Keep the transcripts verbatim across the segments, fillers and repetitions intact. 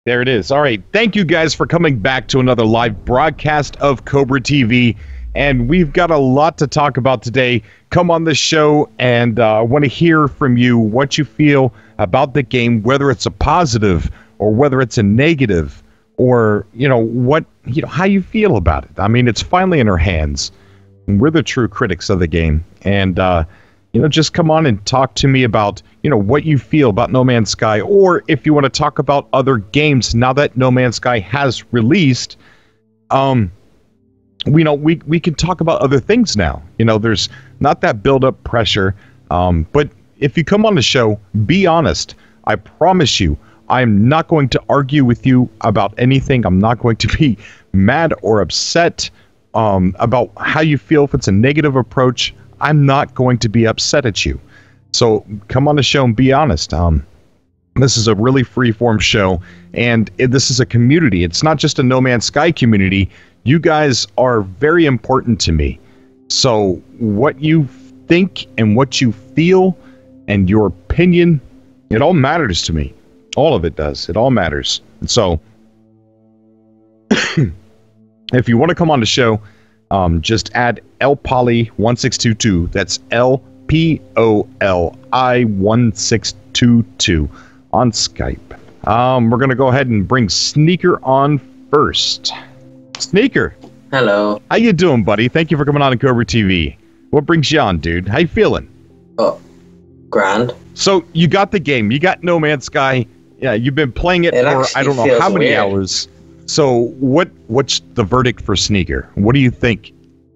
There it is. All right. Thank you guys for coming back to another live broadcast of Cobra T V. And we've got a lot to talk about today. Come on the show, and I uh, want to hear from you what you feel about the game, whether it's a positive or whether it's a negative, or, you know, what, you know, how you feel about it. I mean, it's finally in our hands. We're the true critics of the game. And, uh, you know, just come on and talk to me about, you know, what you feel about No Man's Sky, or if you want to talk about other games now that No Man's Sky has released. Um, we know we we can talk about other things now. You know, there's not that build-up pressure. Um, but if you come on the show, be honest. I promise you, I'm not going to argue with you about anything. I'm not going to be mad or upset um, about how you feel. If it's a negative approach, I'm not going to be upset at you. So come on the show and be honest. Um, this is a really free-form show, and it, this is a community. It's not just a No Man's Sky community. You guys are very important to me. So what you think and what you feel and your opinion, it all matters to me. All of it does. It all matters. And so if you want to come on the show, um, just add L Poly one six two two. That's L P O L I one six two two on Skype. Um, we're going to go ahead and bring Sneaker on first. Sneaker. Hello. How you doing, buddy? Thank you for coming on to Cobra T V. What brings you on, dude? How you feeling? Oh, grand. So you got the game. You got No Man's Sky. Yeah, you've been playing it, it for I don't know how many weird. hours. So what? What's the verdict for Sneaker? What do you think?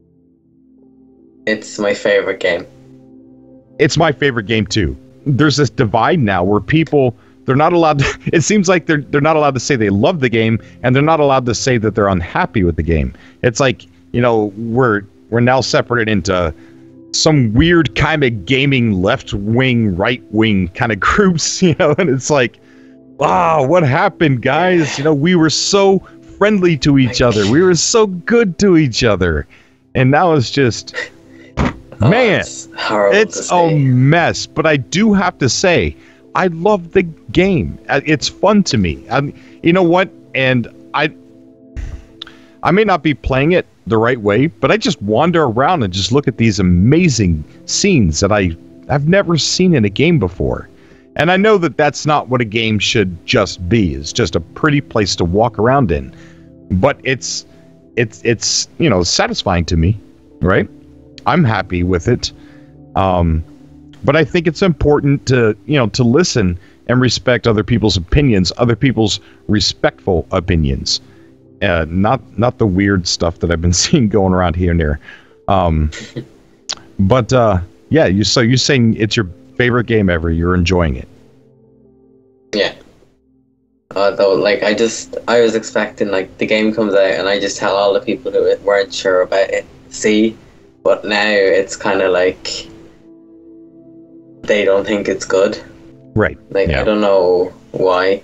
It's my favorite game. It's my favorite game too. There's this divide now where people, they're not allowed to, it seems like they're they're not allowed to say they love the game, and they're not allowed to say that they're unhappy with the game. It's like, you know, we're we're now separated into some weird kind of gaming left wing, right wing kind of groups, you know, and it's like, ah, what happened, guys? You know, we were so friendly to each other. We were so good to each other. And now it's just, oh, man, it's, horrible it's to a see. mess. But I do have to say, I love the game. Uh, It's fun to me. I, you know what? And I, I may not be playing it the right way, but I just wander around and just look at these amazing scenes that I, I've never seen in a game before. And I know that that's not what a game should just be. It's just a pretty place to walk around in. But it's, it's, it's, you know, satisfying to me, right? I'm happy with it. Um, but I think it's important to, you know, to listen and respect other people's opinions, other people's respectful opinions. Uh, not, not the weird stuff that I've been seeing going around here and there. Um, but, uh, yeah, you, so you're saying it's your favorite game ever. You're enjoying it. Yeah. Although, like, I just, I was expecting, like, the game comes out and I just tell all the people who weren't sure about it, see, but now it's kind of like they don't think it's good. Right. Like, Yeah. I don't know why.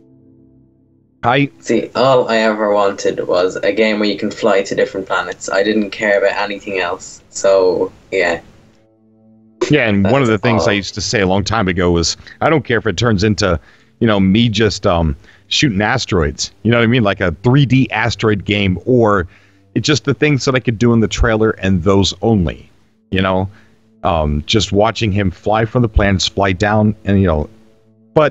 I See, all I ever wanted was a game where you can fly to different planets. I didn't care about anything else. So, yeah. Yeah, and one of the That's things all. I used to say a long time ago was, I don't care if it turns into, you know, me just um, shooting asteroids. You know what I mean? Like a three D asteroid game, or it's just the things that I could do in the trailer and those only. You know, um, just watching him fly from the planets, fly down, and, you know, but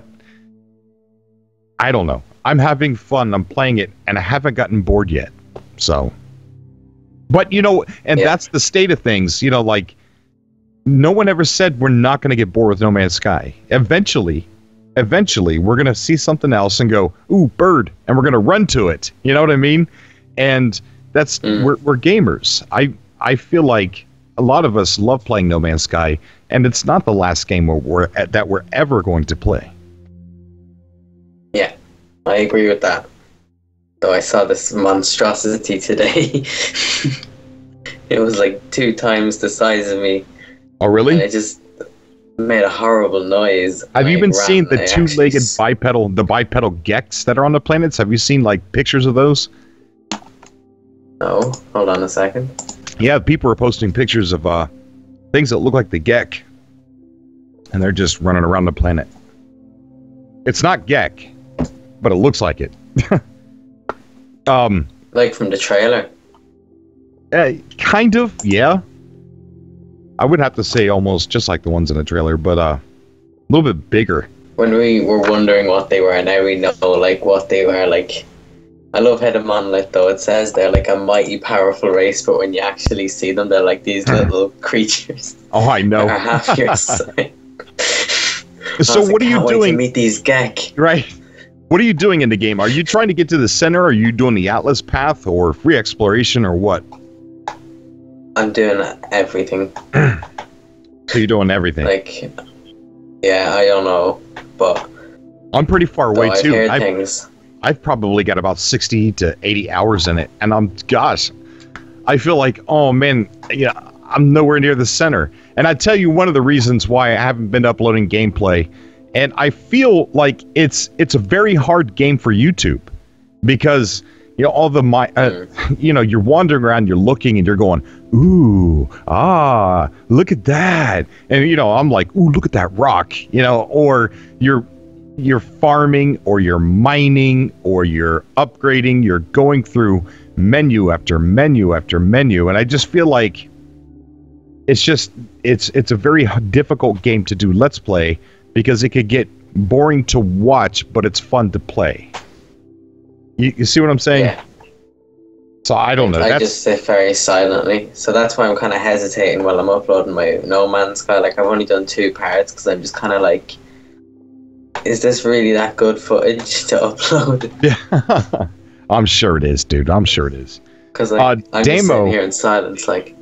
I don't know. I'm having fun. I'm playing it, and I haven't gotten bored yet. So, but, you know, and Yeah. that's the state of things, you know, like, no one ever said we're not going to get bored with No Man's Sky. Eventually, eventually, we're going to see something else and go, ooh, bird, and we're going to run to it. You know what I mean? And that's, Mm. we're, we're gamers. I, I feel like a lot of us love playing No Man's Sky, and it's not the last game we're, we're, that we're ever going to play. Yeah, I agree with that. Though I saw this monstrosity today. It was like two times the size of me. Oh, And really? it just made a horrible noise. Have you I been ran, seeing the I two-legged actually- bipedal, the bipedal gecks that are on the planets? Have you seen, like, pictures of those? No, hold on a second. Yeah, people are posting pictures of uh, things that look like the Gek, and they're just running around the planet. It's not Gek. but it looks like it. um, like from the trailer. Uh, kind of, yeah. I would have to say almost just like the ones in the trailer, but uh, a little bit bigger. When we were wondering what they were, now we know like what they were. Like, I love how the monolith though. It says they're like a mighty, powerful race, but when you actually see them, they're like these little creatures. Oh, I know. That are half your size. So what like, are you can't wait doing? to meet these Gek. Right. What are you doing in the game? Are you trying to get to the center? Are you doing the Atlas path or free exploration or what? I'm doing everything. So you're doing everything. Like, yeah, I don't know, but I'm pretty far away I've too. heard I've, things. I've probably got about sixty to eighty hours in it, and I'm gosh, I feel like oh man, yeah, I'm nowhere near the center. And I tell you, one of the reasons why I haven't been uploading gameplay, and I feel like it's it's a very hard game for YouTube because you know all the my uh, mm. you know you're wandering around, you're looking, and you're going ooh ah look at that, and you know I'm like ooh look at that rock, you know, or you're you're farming or you're mining or you're upgrading, you're going through menu after menu after menu, and I just feel like it's just it's it's a very difficult game to do Let's Play because it could get boring to watch, but it's fun to play. You, you see what I'm saying? Yeah. So I don't know. I that's... just sit very silently, so that's why I'm kind of hesitating while I'm uploading my No Man's Sky. Like I've only done two parts because I'm just kind of like, is this really that good footage to upload? Yeah, I'm sure it is, dude. I'm sure it is. Because like, uh, I'm Damo, just sitting here in silence, like.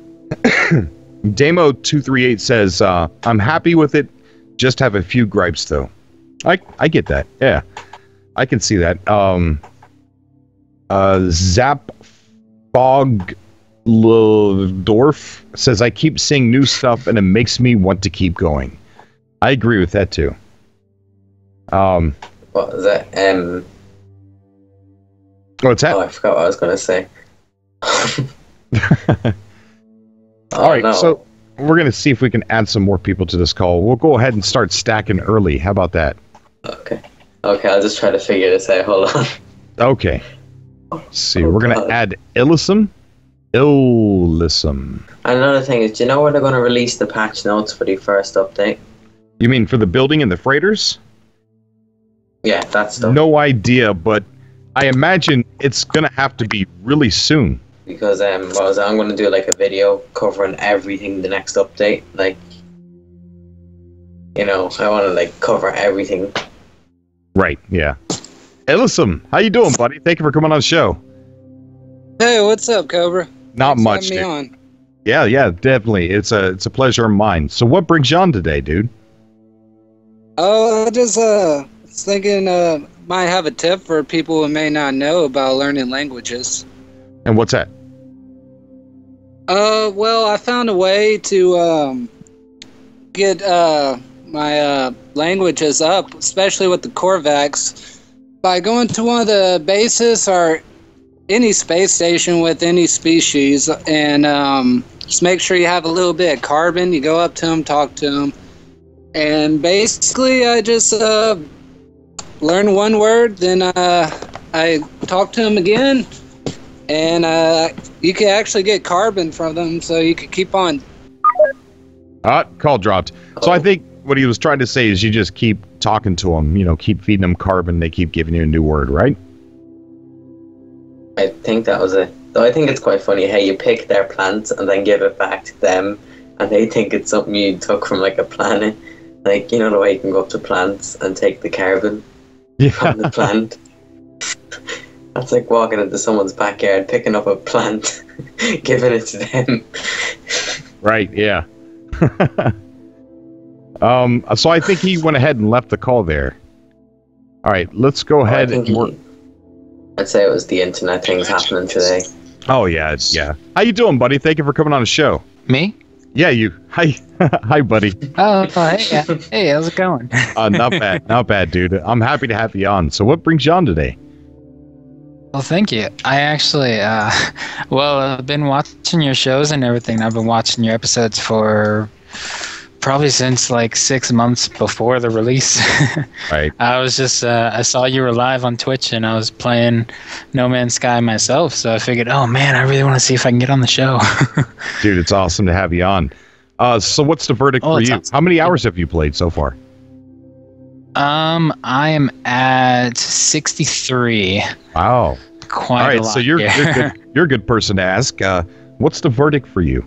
Damo two three eight says, uh, "I'm happy with it. Just have a few gripes, though." I I get that. Yeah, I can see that. Um, uh, Zap Bog Dorf says, "I keep seeing new stuff, and it makes me want to keep going." I agree with that too. Um, what was that? Um, what's that? Oh, I forgot what I was going to say. All right, no. so we're going to see if we can add some more people to this call. We'll go ahead and start stacking early. How about that? Okay. Okay, I'll just try to figure this out. Hold on. Okay. Let's see. Oh, we're going God. to add Illisum. Illisum. Another thing is, do you know where they're going to release the patch notes for the first update? You mean for the building and the freighters? Yeah, that's stuff. No idea, but I imagine it's going to have to be really soon. Because um, what was it? I'm going to do like a video covering everything the next update. Like, you know, I want to like cover everything. Right, yeah. Illisum, how you doing, buddy? Thank you for coming on the show. Hey, what's up, Cobra? Not Thanks for much, having me dude. on. Yeah, yeah, definitely. It's a it's a pleasure of mine. So what brings you on today, dude? Oh, I just uh was thinking uh might have a tip for people who may not know about learning languages. And what's that? Uh, well, I found a way to um get uh my uh languages up, especially with the Korvax, by going to one of the bases or any space station with any species, and um, just make sure you have a little bit of carbon. You go up to them, talk to them, and basically I just uh, learn one word, then uh, I talk to them again, and uh, you can actually get carbon from them, so you can keep on. Ah, call dropped. So I think what he was trying to say is you just keep talking to them, you know, keep feeding them carbon, they keep giving you a new word, right? I think that was it. Though I think it's quite funny how you pick their plants and then give it back to them, and they think it's something you took from like a planet. Like, you know the way you can go up to plants and take the carbon Yeah. from the plant? That's like walking into someone's backyard, picking up a plant, giving it to them. Right, yeah. um, so I think he went ahead and left the call there. All right, let's go Oh, I ahead think and work. he- I'd say it was the internet things happening today. Oh yeah, it's- yeah. How you doing, buddy? Thank you for coming on the show. Me? Yeah, you. Hi, hi, buddy. Oh, oh, hey, yeah. Hey, how's it going? Uh, not bad, not bad, dude. I'm happy to have you on. So, what brings you on today? Well, thank you. I actually, uh, well, I've been watching your shows and everything. I've been watching your episodes for probably since like six months before the release. Right. I was just, uh, I saw you were live on Twitch and I was playing No Man's Sky myself. So I figured, oh man, I really want to see if I can get on the show. Dude, it's awesome to have you on. Uh, so what's the verdict Oh, for it's you? awesome. How many hours have you played so far? um, I am at sixty-three. Wow. Quite All a right, lot so you're, here. you're, good, you're a good person to ask. Uh, what's the verdict for you?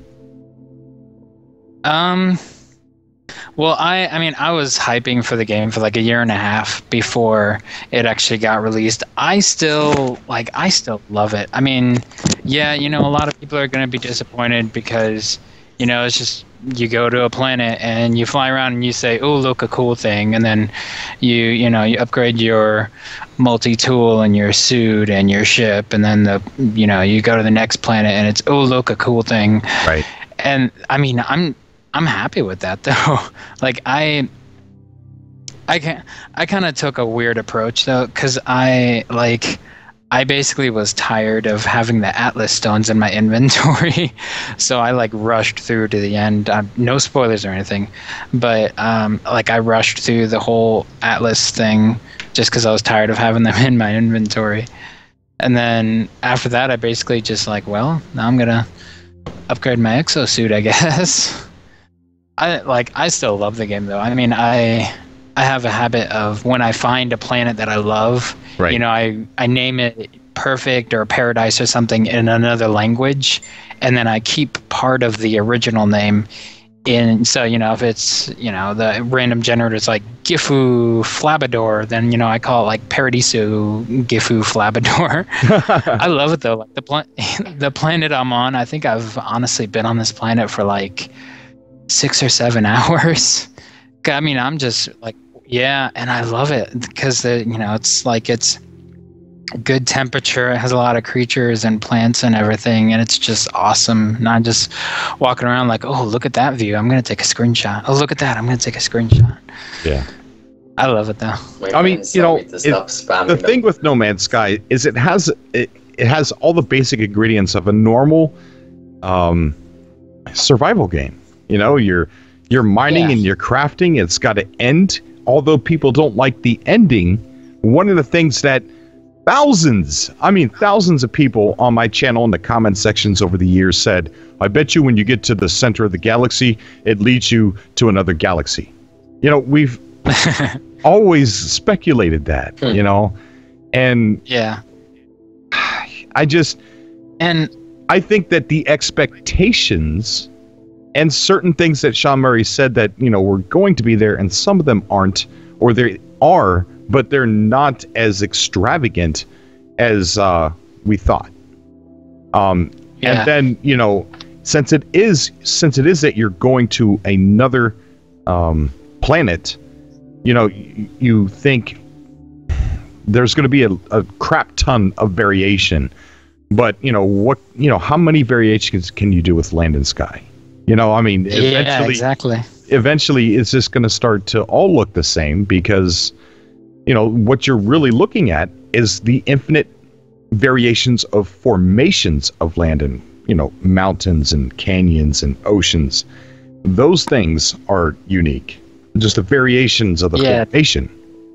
Um, well, I, I mean, I was hyping for the game for like a year and a half before it actually got released. I still, like, I still love it. I mean, yeah, you know, a lot of people are going to be disappointed because, you know, it's just, you go to a planet and you fly around and you say, oh, look, a cool thing. And then you, you know, you upgrade your multi-tool and your suit and your ship. And then, the, you know, you go to the next planet and it's, oh, look, a cool thing. Right. And I mean, I'm, I'm happy with that though. Like I, I can I kind of took a weird approach though, because I like, I basically was tired of having the Atlas stones in my inventory, so I like rushed through to the end. Um, no spoilers or anything, but um, like I rushed through the whole Atlas thing just because I was tired of having them in my inventory. And then after that, I basically just like, well, now I'm gonna upgrade my exosuit, I guess. I like I still love the game though. I mean, I I have a habit of when I find a planet that I love, Right. you know, I I name it Perfect or Paradise or something in another language, and then I keep part of the original name in. So you know, if it's you know the random generator is like Gifu Flabador, then you know I call it like Paradiso Gifu Flabador. I love it though. Like the pla- the planet I'm on, I think I've honestly been on this planet for like six or seven hours. I mean, I'm just like, yeah, and I love it because the you know it's like it's good temperature. It has a lot of creatures and plants and everything, and it's just awesome. Not just walking around like, oh, look at that view. I'm gonna take a screenshot. Oh, look at that. I'm gonna take a screenshot. Yeah. I love it though. My I mean, friends you tell know, me to it- stop spamming The them. thing with No Man's Sky is it has it, it has all the basic ingredients of a normal um, survival game. You know, you're you're mining Yeah. and you're crafting. It's got an end. Although people don't like the ending, one of the things that thousands, I mean thousands of people on my channel in the comment sections over the years said, I bet you when you get to the center of the galaxy, it leads you to another galaxy. You know, we've always speculated that, Hmm. you know, and Yeah, I just, and I think that the expectations and certain things that Sean Murray said that, you know, were going to be there and some of them aren't, or they are, but they're not as extravagant as uh, we thought. Um, Yeah. And then, you know, since it is, since it is that you're going to another um, planet, you know, y- you think there's going to be a, a crap ton of variation. But, you know, what, you know, how many variations can you do with Land and Sky? You know, I mean, yeah, eventually, exactly. eventually it's just going to start to all look the same because, you know, what you're really looking at is the infinite variations of formations of land and, you know, mountains and canyons and oceans. Those things are unique. Just the variations of the Yeah. formation.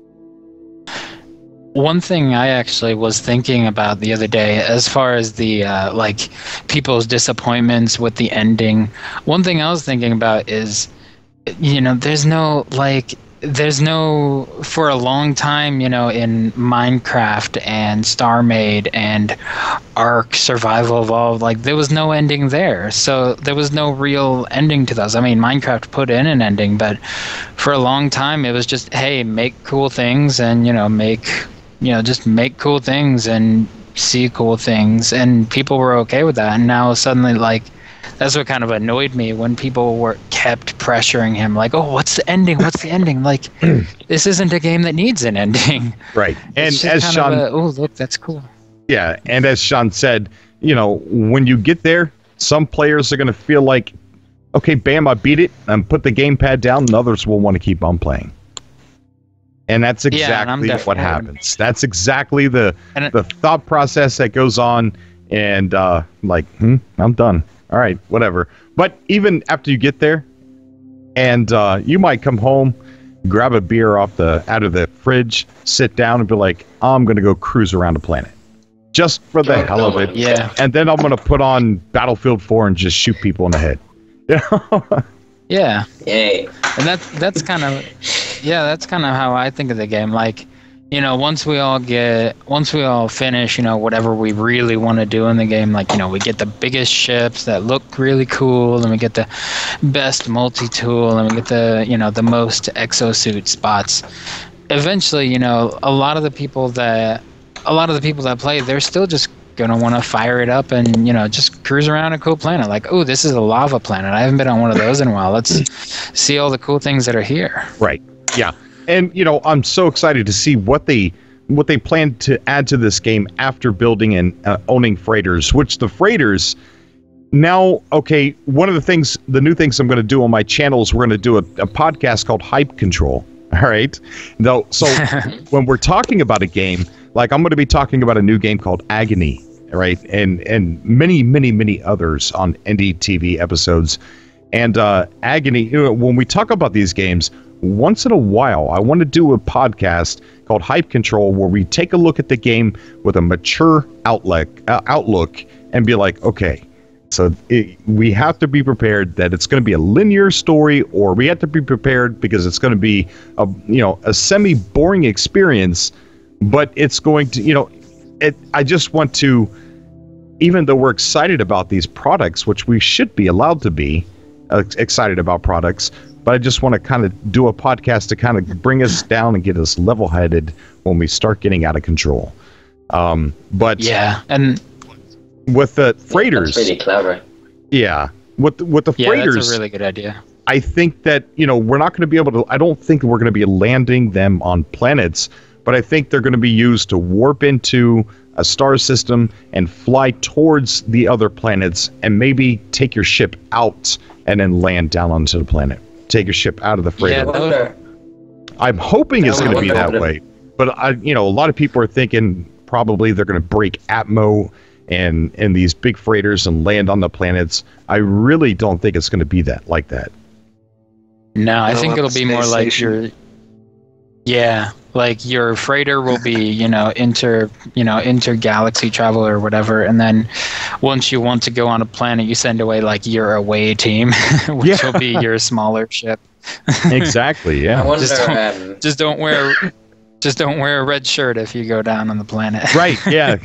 One thing I actually was thinking about the other day, as far as the uh, like people's disappointments with the ending, one thing I was thinking about is, you know, there's no like, there's no for a long time, you know, in Minecraft and StarMade and Ark Survival Evolved, like there was no ending there, so there was no real ending to those. I mean, Minecraft put in an ending, but for a long time it was just, hey, make cool things and, you know, make. you know, just make cool things and see cool things, and people were okay with that. And now suddenly, like, that's what kind of annoyed me when people were kept pressuring him, like, oh, what's the ending? What's the ending? Like, this isn't a game that needs an ending. Right. And It's just as kind Sean, of a, oh, look, that's cool. yeah, and as Sean said, you know, when you get there, some players are going to feel like, okay, bam, I beat it, and put the gamepad down, and others will want to keep on playing. And that's Yeah, and I'm exactly what definitely- happens. That's exactly the And it- the thought process that goes on. And uh, like, hmm, I'm done. All right, whatever. But even after you get there, and uh, you might come home, grab a beer off the out of the fridge, sit down, and be like, "I'm going to go cruise around the planet, just for the Oh, hell no of it." way. Yeah. And then I'm going to put on Battlefield four and just shoot people in the head. You know? Yeah. Yay. And that's that's kind of yeah, that's kind of how I think of the game. Like, you know, once we all get once we all finish, you know, whatever we really want to do in the game, like, you know, we get the biggest ships that look really cool, and we get the best multi-tool, and we get the, you know, the most exosuit spots. Eventually, you know, a lot of the people that a lot of the people that play, they're still just gonna want to fire it up and, you know, just cruise around a cool planet. Like, oh, this is a lava planet. I haven't been on one of those in a while. Let's see all the cool things that are here. Right. Yeah. And, you know, I'm so excited to see what they what they plan to add to this game after building and uh, owning freighters, which the freighters now, okay, one of the things, the new things I'm going to do on my channel is we're going to do a, a podcast called Hype Control. All right. Though, so when we're talking about a game, like I'm going to be talking about a new game called Agony, right? And and many, many, many others on N D T V episodes. And uh, Agony, you know, when we talk about these games, once in a while, I want to do a podcast called Hype Control where we take a look at the game with a mature outlook, uh, outlook and be like, okay, so it, we have to be prepared that it's going to be a linear story, or we have to be prepared because it's going to be a, you know, a semi-boring experience, but it's going to, you know, it, I just want to, even though we're excited about these products, which we should be allowed to be uh, excited about products, but I just want to kind of do a podcast to kind of bring us down and get us level-headed when we start getting out of control. Um, but Yeah. And with the freighters, That's really clever. yeah, with with the yeah, freighters, that's a really good idea. I think that, you know, we're not going to be able to, I don't think we're going to be landing them on planets, but I think they're going to be used to warp into a star system and fly towards the other planets and maybe take your ship out and then land down onto the planet. Take your ship out of the freighter. I Yeah, that would- wonder. I'm hoping it's That going to would be that wonder. way, but I, you know, a lot of people are thinking probably they're going to break Atmo and and these big freighters and land on the planets. I really don't think it's going to be that like that. No, I Blow think up it'll the be more space like station. your yeah, like your freighter will be, you know, inter, you know, intergalaxy travel or whatever, and then once you want to go on a planet, you send away like your away team, which Yeah. will be your smaller ship. Exactly. I Yeah. wonder. Just don't- Um, Just don't wear, just don't wear a red shirt if you go down on the planet. Right. Yeah.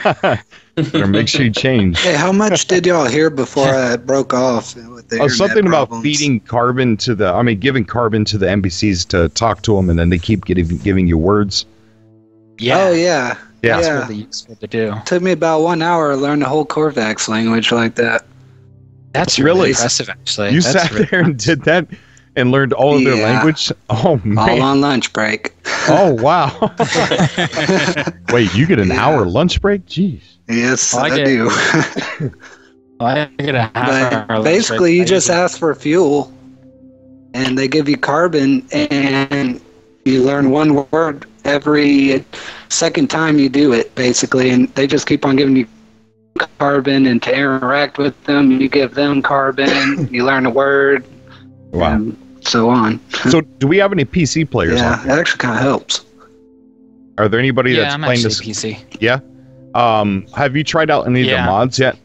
Better make sure you change. Hey, how much did y'all hear before I broke off with the Oh, internet something about problems? feeding carbon to the, I mean, giving carbon to the N P Cs to talk to them, and then they keep getting giving you words. Yeah, Oh yeah, Yeah. that's yeah. really useful to do. Took me about one hour to learn the whole Corvax language like that. That's Really? really impressive, actually. You That's sat really there and did that and learned all of their Yeah. language. Oh All man. on lunch break. Oh wow. Wait, you get an Yeah. hour lunch break? Jeez. Yes, I I, get- do. Well, I get a half hour But lunch basically, break. you I just usually- ask for fuel, and they give you carbon, and you learn one word every second time you do it, basically, and they just keep on giving you carbon, and to interact with them, you give them carbon, you learn a word, Wow. and so on. So, do we have any P C players Yeah, on? it actually kind of helps. Are there anybody Yeah, that's I'm playing actually this? P C. Yeah. Um, have you tried out any of the Yeah. mods yet?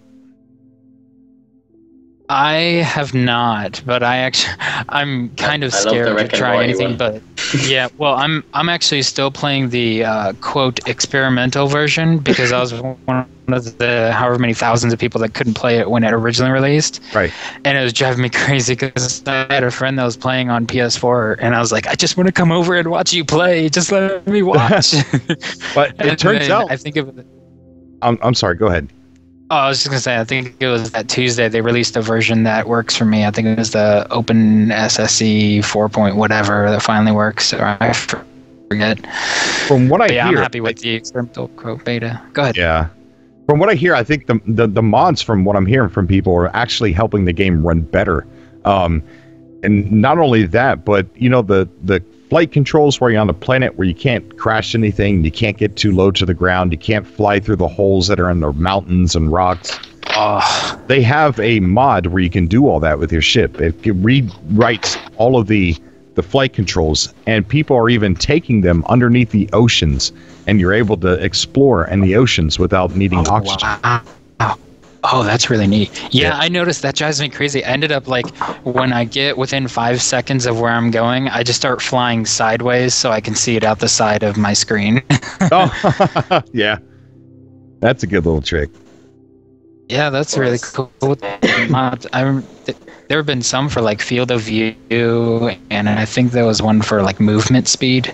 I have not, but I actually, I'm kind of I love the scared to Rick and try Morty anything. one. But yeah, well, I'm I'm actually still playing the uh, quote experimental version because I was one of the however many thousands of people that couldn't play it when it originally released. Right. And it was driving me crazy because I had a friend that was playing on P S four, and I was like, I just want to come over and watch you play. Just let me watch. But it And turns then out. I think it was. I'm, I'm sorry. Go ahead. Oh, I was just gonna say, I think it was that Tuesday they released a version that works for me. I think it was the Open S S E four point whatever that finally works. Or I forget. From what I But yeah, I'm hear, happy with the experimental quote beta. Go ahead. yeah. From what I hear, I think the, the the mods, from what I'm hearing from people, are actually helping the game run better. Um, and not only that, but you know the the flight controls where you're on a planet where you can't crash anything, you can't get too low to the ground, you can't fly through the holes that are in the mountains and rocks. Oh, They have a mod where you can do all that with your ship. It rewrites all of the the flight controls, and people are even taking them underneath the oceans, and you're able to explore in the oceans without needing oh, oxygen. wow. Oh, that's really neat. Yeah, Yeah. I noticed that drives me crazy. I ended up like when I get within five seconds of where I'm going, I just start flying sideways so I can see it out the side of my screen. Oh, yeah. That's a good little trick. Yeah, that's really cool. Mods, I rem- th- there have been some for like field of view, and I think there was one for like movement speed.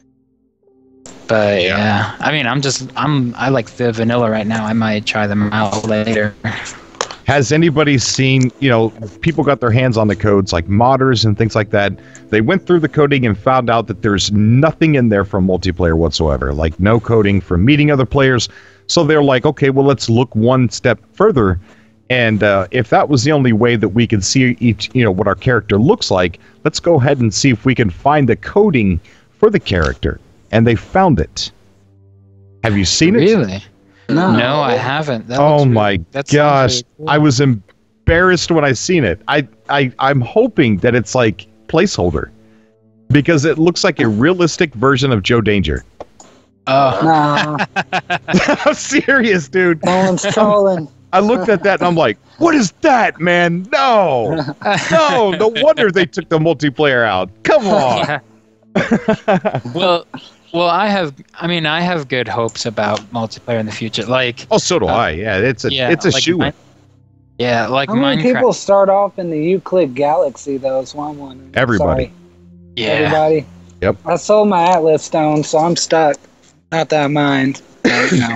But Yeah. yeah, I mean, I'm just I'm I like the vanilla right now. I might try them out later. Has anybody seen, you know, people got their hands on the codes like modders and things like that. They went through the coding and found out that there's nothing in there for multiplayer whatsoever, like no coding for meeting other players. So they're like, okay, well, let's look one step further. And uh, if that was the only way that we could see each, you know, what our character looks like, let's go ahead and see if we can find the coding for the character. And they found it. Have you seen it? Really? No, No, I haven't. That Oh looks really- my that sounds gosh. really cool. I was embarrassed when I seen it. I, I, I'm hoping that it's like placeholder. Because it looks like a realistic version of Joe Danger. Oh, Nah, I'm serious, dude. no one's trolling. I looked at that and I'm like, what is that, man? No. No, no wonder they took the multiplayer out. Come on. yeah. well, well, I have. I mean, I have good hopes about multiplayer in the future. Like, Oh, so do Uh, I. Yeah, it's a yeah, it's a like shoe. Min- yeah, like How many Minecraft. people start off in the Euclid Galaxy, though? Is what I'm wondering. Everybody. Sorry, yeah, everybody. Yep. I sold my Atlas stone, so I'm stuck. Not that I mind. But, you know.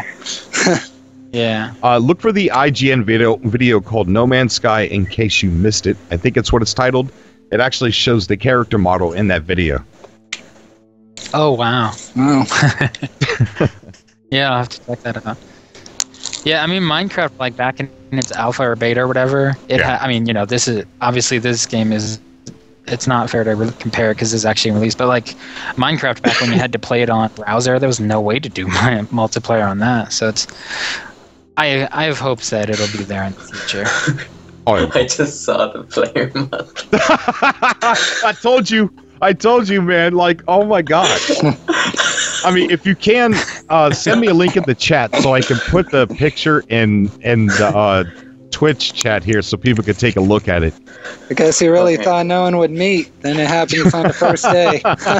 yeah. Uh, look for the I G N video video called No Man's Sky in case you missed it. I think it's what it's titled. It actually shows the character model in that video. Oh wow. Oh. Yeah, I'll have to check that out. Yeah, I mean Minecraft, like back in its alpha or beta or whatever. It, Yeah. ha- I mean, you know, this is obviously this game is. It's not fair to re- compare because it's actually released, but like Minecraft back when you had to play it on browser, there was no way to do my multiplayer on that. So it's, I I have hopes that it'll be there in the future. Oh, yeah. I just saw the player mod. I told you. I told you, man. Like, oh my god. I mean, if you can, uh, send me a link in the chat so I can put the picture in in the uh, Twitch chat here so people can take a look at it. I guess he really Okay. thought no one would meet. Then it happens on the first day.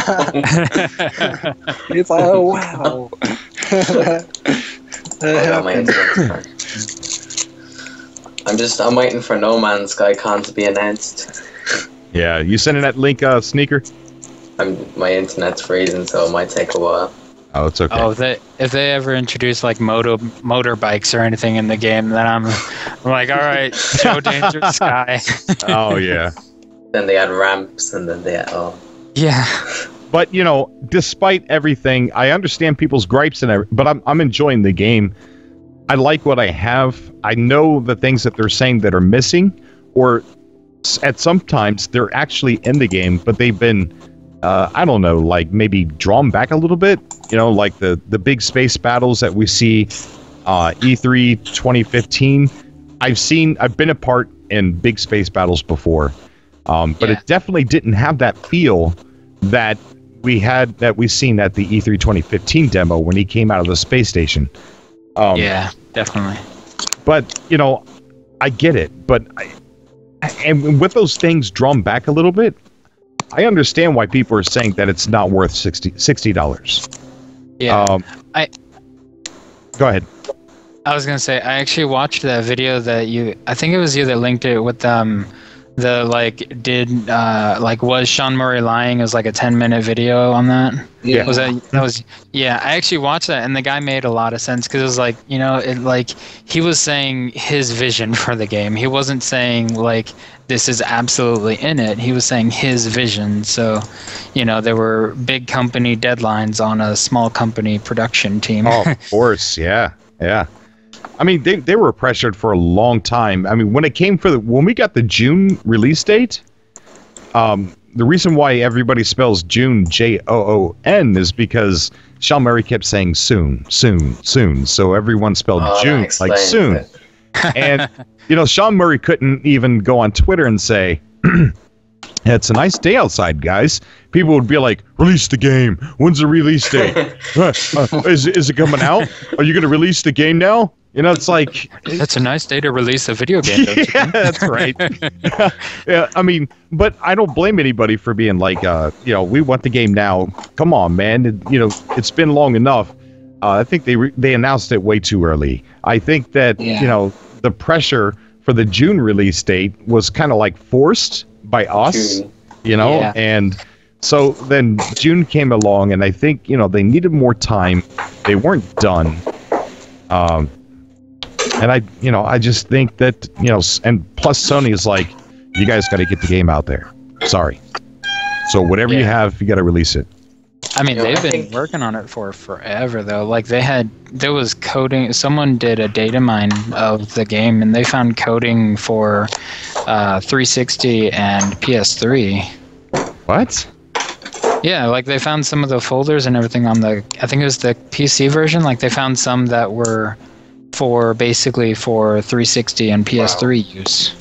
He's like, oh, wow. that I got my happened. internet. I'm just I'm waiting for No Man's Sky Con to be announced. Yeah, you sending that link, uh, Sneaker? I'm my internet's freezing, so it might take a while. Oh, it's okay. Oh, if they if they ever introduce like moto motorbikes or anything in the game, then I'm, I'm like, all right, Joe Danger Sky. Oh, yeah. Then they had ramps, and then they had oh. Yeah. But, you know, despite everything, I understand people's gripes and everything, but I'm I'm enjoying the game. I like what I have. I know the things that they're saying that are missing, or s- at some times they're actually in the game, but they've been, uh, I don't know, like maybe drawn back a little bit. You know, like the, the big space battles that we see, uh, E three twenty fifteen. I've seen, I've been a part in big space battles before, um, but Yeah. it definitely didn't have that feel that we had, that we seen at the E three twenty fifteen demo when he came out of the space station. Um, Yeah, definitely. But, you know, I get it. But, I, and with those things drawn back a little bit, I understand why people are saying that it's not worth sixty dollars. Yeah. Um, I- Go ahead. I was gonna say I actually watched that video that you. I think it was you that linked it with um, the like did uh like was Sean Murray lying? It was like a ten minute video on that. Yeah. Was that that was yeah? I actually watched that and the guy made a lot of sense because it was like you know it like he was saying his vision for the game. He wasn't saying like this is absolutely in it. He was saying his vision. So, you know, there were big company deadlines on a small company production team. Oh, of course. Yeah. Yeah. I mean, they, they were pressured for a long time. I mean, when it came for the, when we got the June release date, um, the reason why everybody spells June J O O N is because Sean Murray kept saying soon, soon, soon. So everyone spelled Oh, that June like explains soon. it. And, you know, Sean Murray couldn't even go on Twitter and say, it's a nice day outside, guys. People would be like, release the game. When's the release date? uh, uh, is, is it coming out? Are you going to release the game now? You know, it's like... It's a nice day to release a video game. Don't you Yeah, think? that's right. Yeah, I mean, but I don't blame anybody for being like, uh, you know, we want the game now. Come on, man. It, you know, it's been long enough. Uh, I think they re- they announced it way too early. I think that, Yeah. you know, the pressure for the June release date was kind of like forced by us, June. you know, Yeah. and so then June came along, and I think, you know, they needed more time. They weren't done. Um, and I, you know, I just think that, you know, s- and plus Sony is like, you guys got to get the game out there. Sorry. So whatever you Yeah. have, you got to release it. I mean, Yeah, they've I been think- working on it for forever, though. Like, they had, there was coding, someone did a data mine of the game, and they found coding for uh, three sixty and P S three. What? Yeah, like, they found some of the folders and everything on the, I think it was the P C version. Like, they found some that were for, basically, for three sixty and P S three use.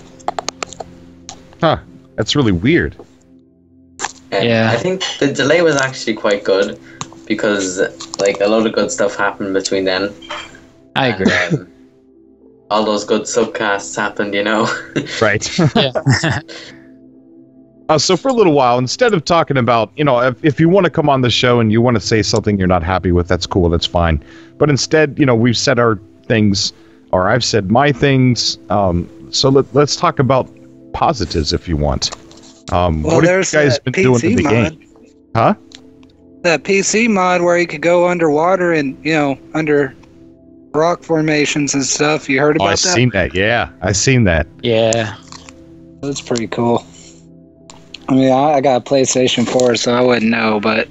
Huh. That's really weird. And Yeah. I think the delay was actually quite good because, like, a lot of good stuff happened between then. I agree. And, um, all those good subcasts happened, you know. Right. Yeah. Uh, so for a little while, instead of talking about, you know, if, if you want to come on the show and you want to say something you're not happy with, that's cool, that's fine. But instead, you know, we've said our things, or I've said my things. Um, so let, let's talk about positives if you want. Um, Well, what have you there's guys that been P doing C in the mod. game? Huh? That P C mod where you could go underwater and, you know, under rock formations and stuff. You heard Oh, about I've that? seen that. Yeah, I've seen that. Yeah. That's pretty cool. I mean, I, I got a PlayStation four, so I wouldn't know, but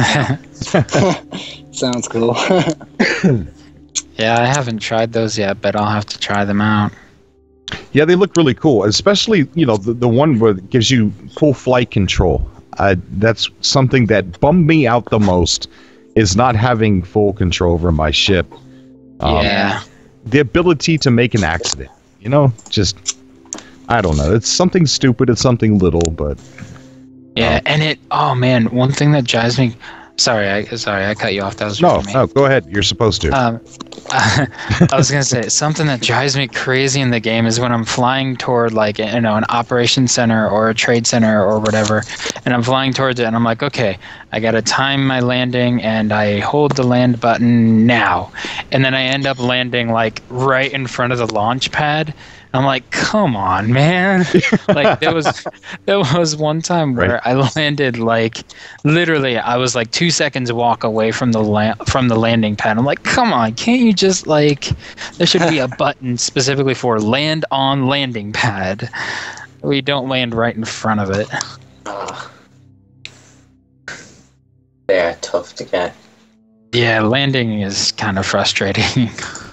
sounds cool. Yeah, I haven't tried those yet, but I'll have to try them out. Yeah, they look really cool, especially, you know, the, the one where it gives you full flight control. Uh, that's something that bummed me out the most, is not having full control over my ship. Um, Yeah. The ability to make an accident, you know, just, I don't know. It's something stupid, it's something little, but Yeah, and it, oh man, one thing that drives me, sorry, I, sorry, I cut you off. That was no, for me. no, go ahead. You're supposed to. Um, I was gonna say something that drives me crazy in the game is when I'm flying toward like you know an operations center or a trade center or whatever, and I'm flying towards it, and I'm like, okay, I gotta time my landing, and I hold the land button now, and then I end up landing like right in front of the launch pad. I'm like, come on, man! Like there was, there was one time where Right. I landed like, literally, I was like two seconds walk away from the la- from the landing pad. I'm like, come on, can't you just like, there should be a button specifically for land on landing pad. We don't land right in front of it. Ah. They're tough to get. Yeah, landing is kind of frustrating.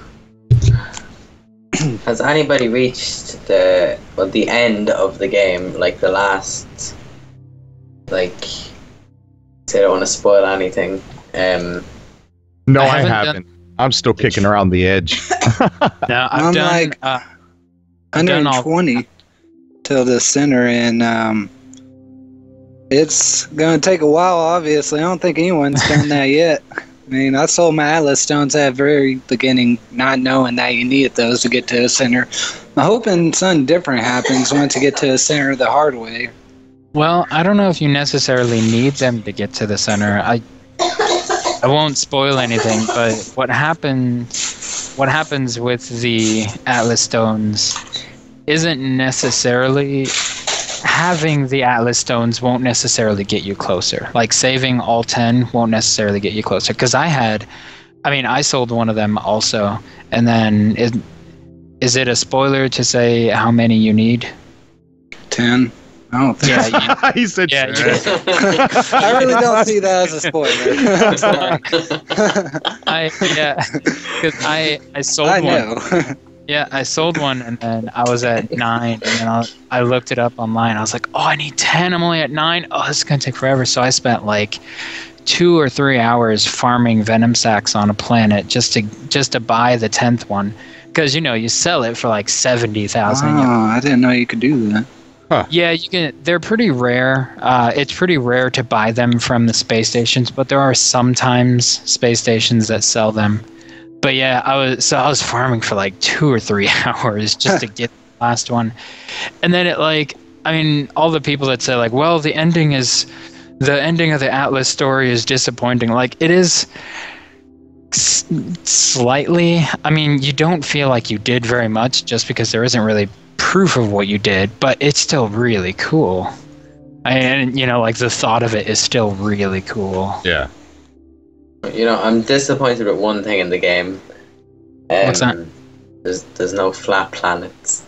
Has anybody reached the well, the end of the game, like the last, like, say I don't want to spoil anything. Um, no, I I haven't haven't. done- I'm still kicking around the edge. No, I've I'm done. like- uh, I've done all- one hundred twenty till the center, and um, it's gonna take a while. Obviously, I don't think anyone's done that yet. I mean, I sold my Atlas stones at the very beginning, not knowing that you needed those to get to the center. I'm hoping something different happens once you get to the center the hard way. Well, I don't know if you necessarily need them to get to the center. I I won't spoil anything, but what happens what happens with the Atlas stones isn't necessarily having the Atlas stones won't necessarily get you closer. Like saving all ten won't necessarily get you closer, cuz I had I mean, I sold one of them also, and then is, is it a spoiler to say how many you need? Ten. I don't think. Yeah, you, he said, Yeah, "Sure." I really don't see that as a spoiler. I'm sorry. I yeah, because I I sold I one. know. Yeah, I sold one, and then I was at nine, and then I, I looked it up online. I was like, oh, I need ten. I'm only at nine. Oh, this is gonna take forever. So I spent like two or three hours farming venom sacs on a planet just to just to buy the tenth one, because you know you sell it for like seventy thousand. Oh, I didn't know you could do that. Huh. Yeah, you can. They're pretty rare. Uh, it's pretty rare to buy them from the space stations, but there are sometimes space stations that sell them. But yeah, I was so I was farming for like two or three hours just to get the last one, and then it like I mean all the people that say like, well, the ending is the ending of the Atlas story is disappointing. Like it is s- slightly. I mean, you don't feel like you did very much just because there isn't really proof of what you did, but it's still really cool. And you know, like the thought of it is still really cool. Yeah. You know, I'm disappointed with one thing in the game. Um, What's that? There's there's no flat planets.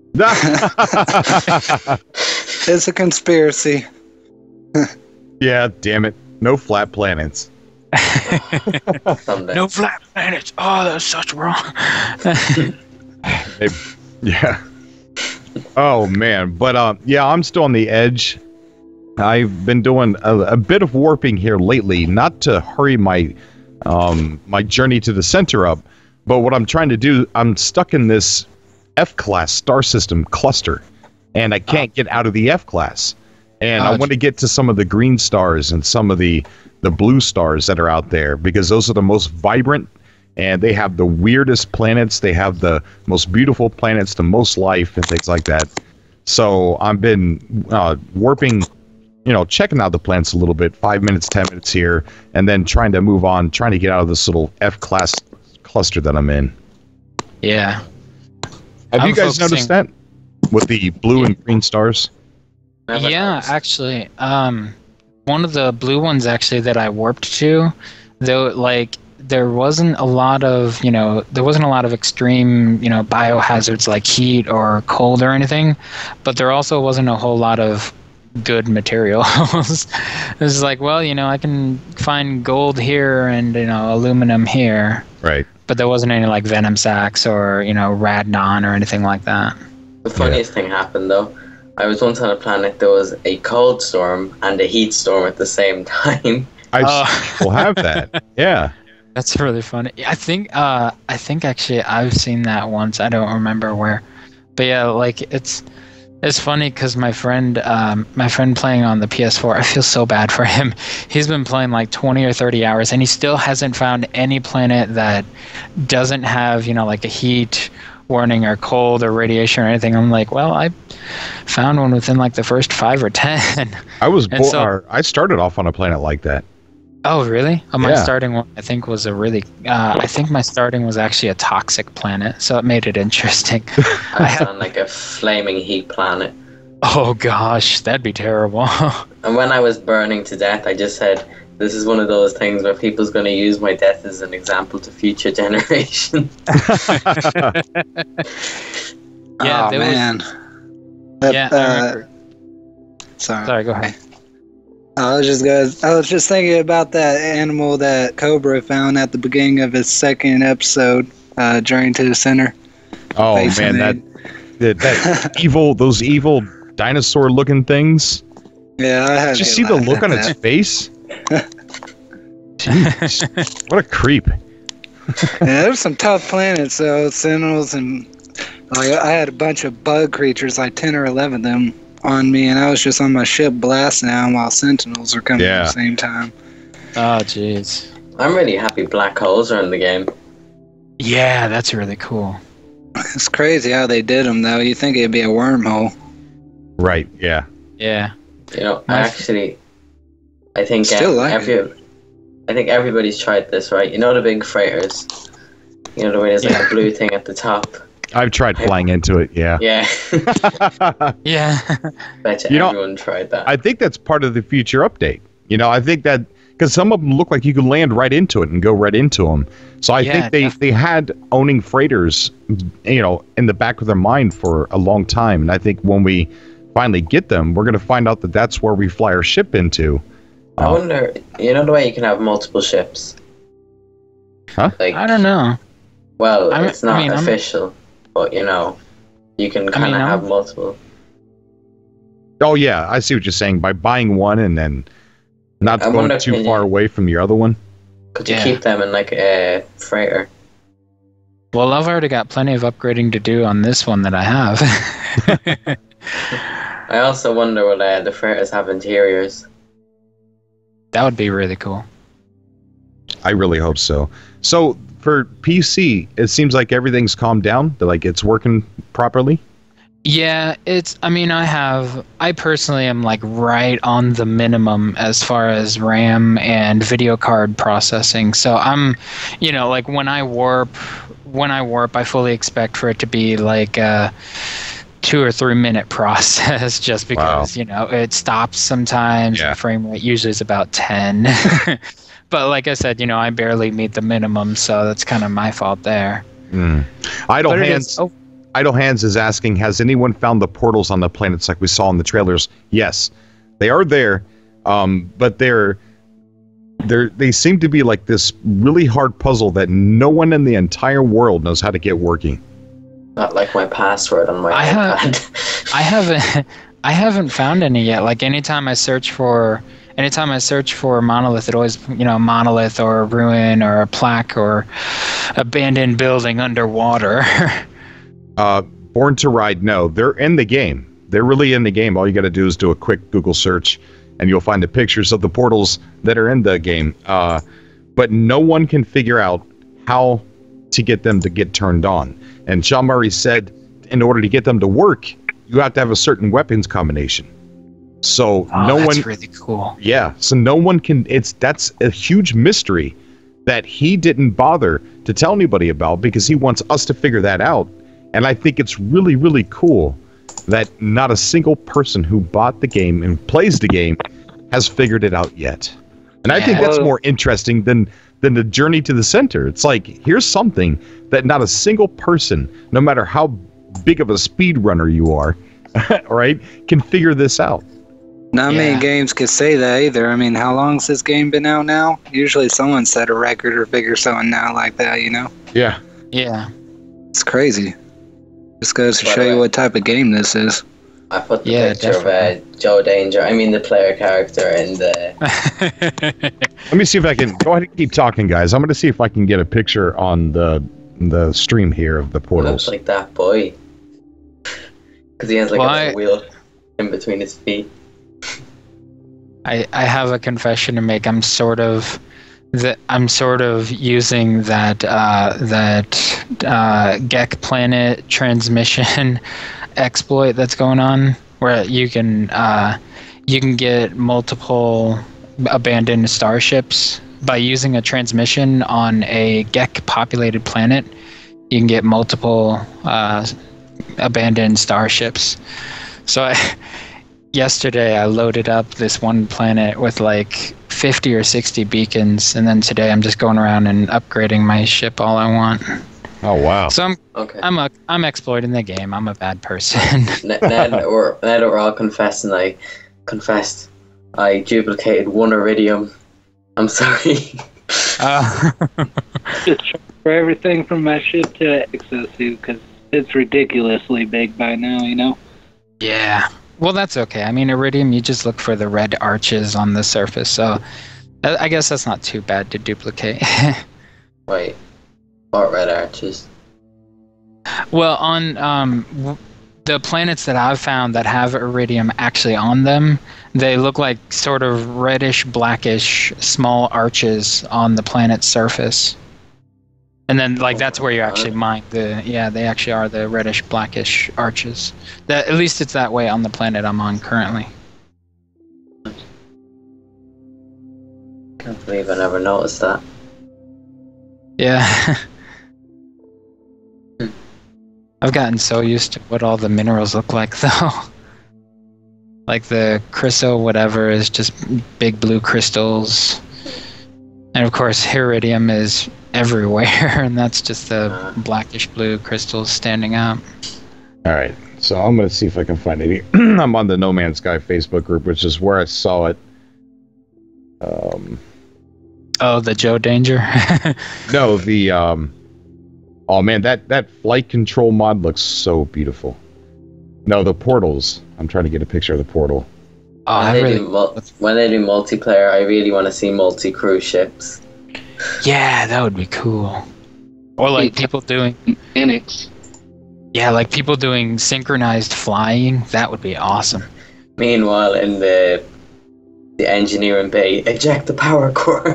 It's a conspiracy. Yeah, damn it. No flat planets. Someday. No flat planets. Oh, that's such wrong. They, yeah. Oh man, but um, yeah, I'm still on the edge. I've been doing a, a bit of warping here lately, not to hurry my um my journey to the center up, but what I'm trying to do, I'm stuck in this F-class star system cluster, and I can't get out of the F-class. And I Gotcha. want to get to some of the green stars and some of the the blue stars that are out there, because those are the most vibrant, and they have the weirdest planets. They have the most beautiful planets, the most life and things like that. So I've been uh, warping, you know, checking out the planets a little bit, five minutes, ten minutes here, and then trying to move on, trying to get out of this little F-class cluster that I'm in. Yeah. Have I'm you guys focusing- noticed that? With the blue and green stars? Never Yeah, noticed. actually, um, one of the blue ones actually that I warped to, though, like there wasn't a lot of, you know, there wasn't a lot of extreme, you know, biohazards like heat or cold or anything, but there also wasn't a whole lot of good materials. It's like, well, you know, I can find gold here and, you know, aluminum here, Right. but there wasn't any like venom sacs or, you know, radon or anything like that. The funniest thing happened though. I was once on a planet. There was a cold storm and a heat storm at the same time. I Oh. will have that. Yeah. That's really funny. I think uh I think actually I've seen that once. I don't remember where. But yeah, like it's it's funny because my friend um my friend playing on the P S four, I feel so bad for him. He's been playing like twenty or thirty hours and he still hasn't found any planet that doesn't have, you know, like a heat warning or cold or radiation or anything. I'm like, well, I found one within like the first five or ten. I was And bo- so- or I started off on a planet like that. Oh, really? Oh, my Yeah. starting one, I think, was a really. Uh, I think my starting was actually a toxic planet, so it made it interesting. I was on like a flaming heat planet. Oh gosh, that'd be terrible. And when I was burning to death, I just said, this is one of those things where people's going to use my death as an example to future generations. Yeah, oh there was- man. That, yeah, I uh, remember. sorry. Sorry, go ahead. I was just going I was just thinking about that animal that Cobra found at the beginning of his second episode, uh, Journey to the Center. Oh Basically. man, that that, that evil, those evil dinosaur-looking things. Yeah, I had Did you a see good the laugh look at on its that. face? Jeez, what a creep! Yeah, there's some tough planets though, Sentinels, and like I had a bunch of bug creatures, like ten or eleven of them, on me, and I was just on my ship blasting them while Sentinels are coming Yeah. at the same time. Oh, jeez. I'm really happy black holes are in the game. Yeah, that's really cool. It's crazy how they did them, though. You think it'd be a wormhole? Right? Yeah. Yeah. You know, I My- actually, I think Still um, like every, I think everybody's tried this, right? You know the big freighters. You know the way there's like Yeah. a blue thing at the top. I've tried flying into it. Yeah. Yeah, Yeah. bet you, You know, everyone tried that. I think that's part of the future update. You know, I think that because some of them look like you could land right into it and go right into them. So I Yeah, think they, def- they had owning freighters, you know, in the back of their mind for a long time. And I think when we finally get them, we're going to find out that that's where we fly our ship into. I Uh, wonder, you know the way you can have multiple ships? Huh? Like, I don't know. well, I'm- it's not I mean, I'm- official, but you know, you can kind of mean, I'm- have multiple. oh, yeah. I see what you're saying. By buying one and then Not I going wonder too can far you- away from your other one. Could you Yeah. keep them in like a freighter? Well, I've already got plenty of upgrading to do on this one that I have. I also wonder will uh, the freighters have interiors? That would be really cool. I really hope so. So for P C, it seems like everything's calmed down. That like it's working properly. Yeah, it's, I mean, I have, I personally am like right on the minimum as far as RAM and video card processing. So I'm, you know, like when I warp, when I warp, I fully expect for it to be like a two or three minute process just because, you know, it stops sometimes. Yeah. The frame rate usually is about ten. But like I said, you know, I barely meet the minimum, so that's kind of my fault there. Mm. Idle But it hands. is, oh, Idle Hands is asking, has anyone found the portals on the planets like we saw in the trailers? Yes, they are there, um, but they're they're they seem to be like this really hard puzzle that no one in the entire world knows how to get working. Not like my password on my I have- iPad. I haven't I haven't found any yet. Like anytime I search for anytime I search for monolith, it always, you know, monolith or a ruin or a plaque or abandoned building underwater. Uh, Born to Ride, no, they're in the game. They're really in the game. All you got to do is do a quick Google search, and you'll find the pictures of the portals that are in the game. Uh, but no one can figure out how to get them to get turned on. And Sean Murray said, in order to get them to work, you have to have a certain weapons combination. So Oh, no that's one, really cool. yeah. So no one can. It's that's a huge mystery that he didn't bother to tell anybody about because he wants us to figure that out. And I think it's really, really cool that not a single person who bought the game and plays the game has figured it out yet. And I think Yeah. that's Well- more interesting than than the journey to the center. It's like, here's something that not a single person, no matter how big of a speedrunner you are, right, can figure this out. Not Yeah. many games could say that either. I mean, how long's this game been out now? Usually someone set a record or figure something out like that, you know? Yeah. Yeah. It's crazy. Just goes to By show the you way- what type of game this is. I put the Yeah, picture of uh, definitely. Joe Danger. I mean the player character in the. Let me see if I can go ahead and keep talking, guys. I'm going to see if I can get a picture on the the stream here of the Looks portals. like that boy. Because he has like Well, a I- little wheel in between his feet. I, I have a confession to make. I'm sort of that I'm sort of using that uh, that uh, Gek Planet transmission exploit that's going on, where you can uh, you can get multiple abandoned starships by using a transmission on a Gek populated planet. You can get multiple uh, abandoned starships. So I. Yesterday, I loaded up this one planet with like fifty or sixty beacons, and then today I'm just going around and upgrading my ship all I want. Oh, wow. So I'm Okay. I'm a, I'm exploiting the game. I'm a bad person. N- now, that we're, now that we're all confessing, I confessed I duplicated one iridium. I'm sorry. uh, Just for everything from my ship to access to, because it's ridiculously big by now, you know? yeah. Well, that's okay. I mean, Iridium, you just look for the red arches on the surface, so I I guess that's not too bad to duplicate. Wait. What red arches? Well, on um, w- the planets that I've found that have iridium actually on them, they look like sort of reddish, blackish, small arches on the planet's surface. And then, like, that's where you actually mine the. Yeah, they actually are the reddish, blackish arches. That at least it's that way on the planet I'm on currently. Can't believe I never noticed that. Yeah. I've gotten so used to what all the minerals look like, though. Like the crystal, whatever, is just big blue crystals. And of course, iridium is everywhere, and that's just the blackish blue crystals standing out. All right. So I'm going to see if I can find it. I'm on the No Man's Sky Facebook group, which is where I saw it. Um, Oh, the Joe Danger? no, the um, oh man, that that flight control mod looks so beautiful. No, the portals. I'm trying to get a picture of the portal. Oh, when, I they really. do mul- when they do multiplayer, I really want to see multi-crew ships. Yeah, that would be cool. Or like people doing. Phoenix. Yeah, like people doing synchronized flying. That would be awesome. Meanwhile, in the the engineering bay, eject the power core.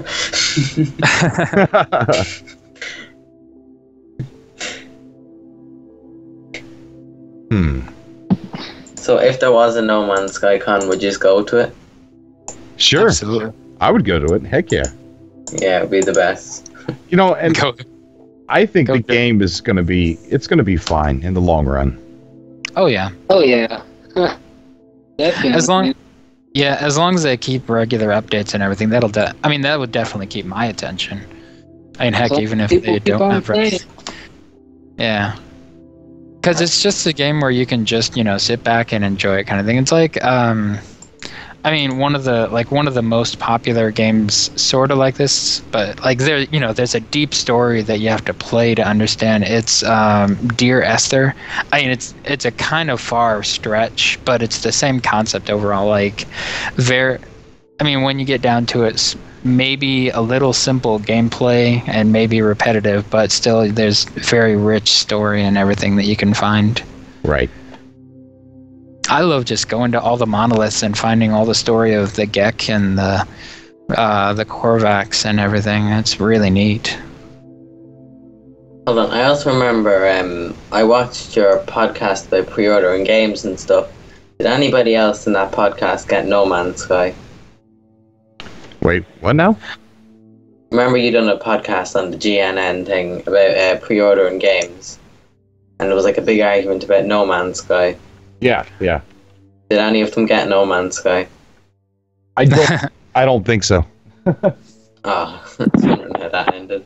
hmm. So, if there was a No Man's Sky con, would you just go to it? Sure. Absolutely. I would go to it. Heck yeah. Yeah, it'd be the best. You know, and Go. I think Go the for it. game is going to be, it's going to be fine in the long run. Oh yeah. Oh yeah. Huh. Definitely. As long. Yeah, as long as they keep regular updates and everything, that'll. De- I mean, that would definitely keep my attention. I mean, heck, So even if people they keep don't on have. playing. Rest. Yeah. Because it's just a game where you can just, you know, sit back and enjoy it, kind of thing. It's like, um, I mean, one of the like one of the most popular games, sort of like this, but like there, you know, there's a deep story that you have to play to understand. It's um, Dear Esther. I mean, it's it's a kind of far stretch, but it's the same concept overall. Like, very, I mean, when you get down to it, s- maybe a little simple gameplay and maybe repetitive, but still, there's very rich story and everything that you can find. Right. I love just going to all the monoliths and finding all the story of the Gek and the uh, the Korvax and everything. It's really neat. Hold on, I also remember um, I watched your podcast about pre-ordering games and stuff. Did anybody else in that podcast get No Man's Sky? Wait, what now? Remember you done a podcast on the G N N thing about uh, pre-ordering games? And there was like a big argument about No Man's Sky. Yeah, yeah. Did any of them get No Man's Sky? I don't, I don't think so. Oh, I was wondering how that ended.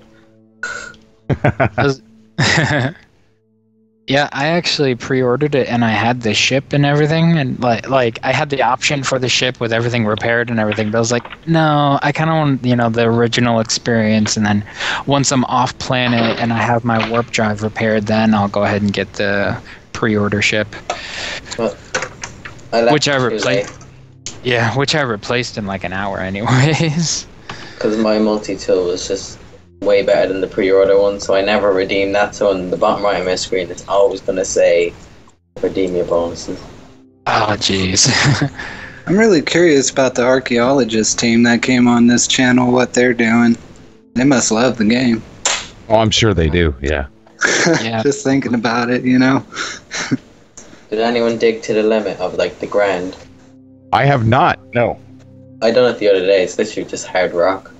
Yeah, I actually pre-ordered it and I had the ship and everything, and like like I had the option for the ship with everything repaired and everything. But I was like, no, I kind of want, you know, the original experience. And then once I'm off planet and I have my warp drive repaired, then I'll go ahead and get the pre-order ship. Well, I left Which I too replaced. late, Yeah, which I replaced in like an hour, anyways. because my multi-tool was just way better than the pre-order one, so I never redeemed that. So on the bottom right of my screen, it's always going to say redeem your bonuses. Oh, jeez. I'm really curious about the archaeologist team that came on this channel, what they're doing. They must love the game. Oh, I'm sure they do. Yeah. Yeah. Just thinking about it, you know. Did anyone dig to the limit of like the ground? I have not. No. I done it the other day. It's literally just hard rock.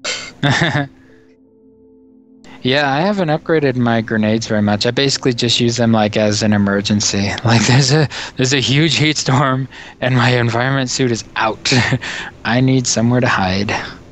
Yeah, I haven't upgraded my grenades very much. I basically just use them like as an emergency. Like there's a there's a huge heat storm and my environment suit is out. I need somewhere to hide.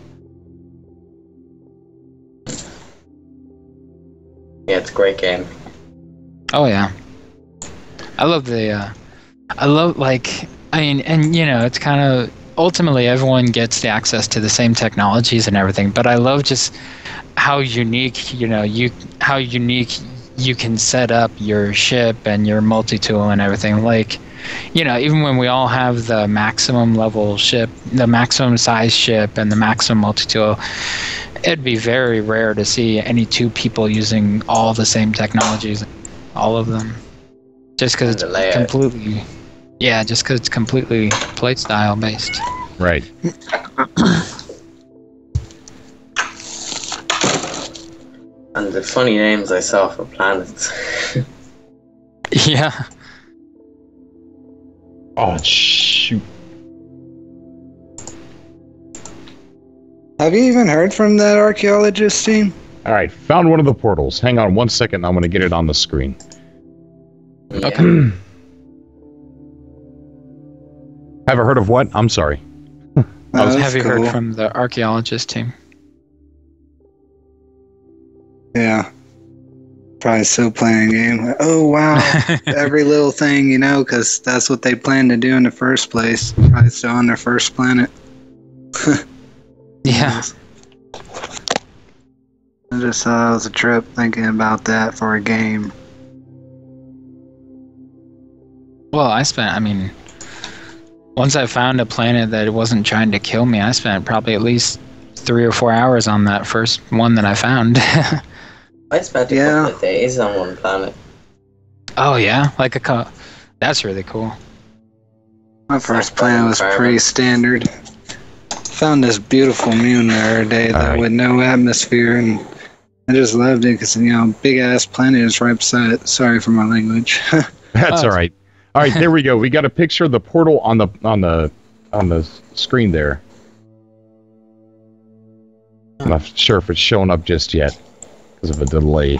Yeah, it's a great game. Oh yeah. I love the uh I love like I mean and you know, it's kind of ultimately everyone gets the access to the same technologies and everything, but I love just how unique, you know, you how unique you can set up your ship and your multi-tool and everything. Like, you know, even when we all have the maximum level ship, the maximum size ship and the maximum multi-tool, it'd be very rare to see any two people using all the same technologies, all of them. Just because it's And the layout. completely, yeah, just because it's completely plate style based. Right. And the funny names I saw for planets. Yeah. Oh, shoot. Have you even heard from that archaeologist team? All right. Found one of the portals. Hang on one second. I'm going to get it on the screen. Yeah. Haven't heard of what? I'm sorry. Oh, Have that's you cool. heard from the archaeologist team? Yeah. Probably still playing a game. Like, oh, wow. Every little thing, you know, because that's what they planned to do in the first place. Probably still on their first planet. Yeah. I just thought it was a trip thinking about that for a game. Well, I spent, I mean, Once I found a planet that wasn't trying to kill me, I spent probably at least three or four hours on that first one that I found. I spent a Yeah. couple of days on one planet. Oh yeah, like a co- that's really cool. My first planet was pretty standard. Found this beautiful moon the other day that Alright. with no atmosphere, and I just loved it because, you know, big ass planet is right beside it. Sorry for my language. That's Oh. all right. All right, there we go. We got a picture of the portal on the on the on the screen there. I'm not sure if it's showing up just yet because of a delay.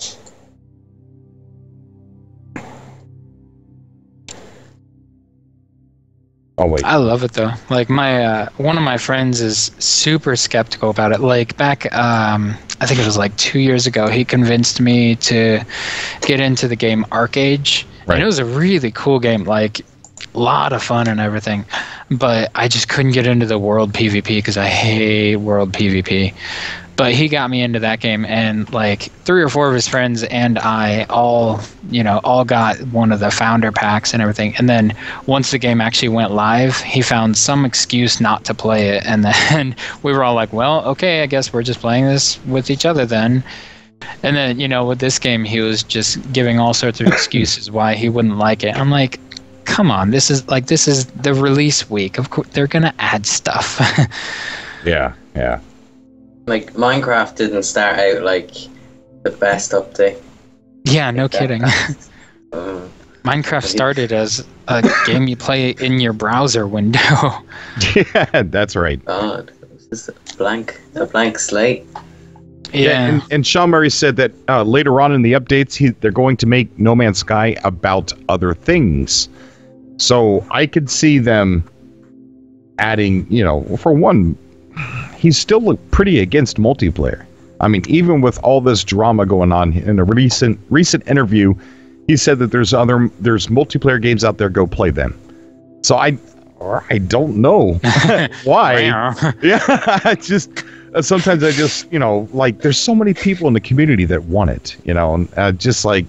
Oh wait. I love it though. Like my uh, one of my friends is super skeptical about it. Like back, um, I think it was like two years ago, he convinced me to get into the game Arcade, Right. and it was a really cool game. Like a lot of fun and everything, but I just couldn't get into the world PvP because I hate world PvP. But he got me into that game, and like three or four of his friends and I all, you know, all got one of the founder packs and everything. And then once the game actually went live, he found some excuse not to play it. And then we were all like, well, okay, I guess we're just playing this with each other then. And then, you know, with this game, he was just giving all sorts of excuses why he wouldn't like it. I'm like, come on, this is like, this is the release week. Of course, they're going to add stuff. Yeah, yeah. Like, Minecraft didn't start out like the best update. Yeah, no kidding. Um, Minecraft started as a game you play in your browser window. Yeah, that's right. God, it was just a blank, a blank slate. Yeah. and, and Sean Murray said that uh, later on in the updates, he, they're going to make No Man's Sky about other things. So I could see them adding, you know, for one, he's still pretty against multiplayer. I mean, even with all this drama going on, in a recent recent interview, he said that there's other there's multiplayer games out there. Go play them. So I, or I don't know why. Yeah, I just uh, sometimes I just you know like there's so many people in the community that want it. You know, and uh, just like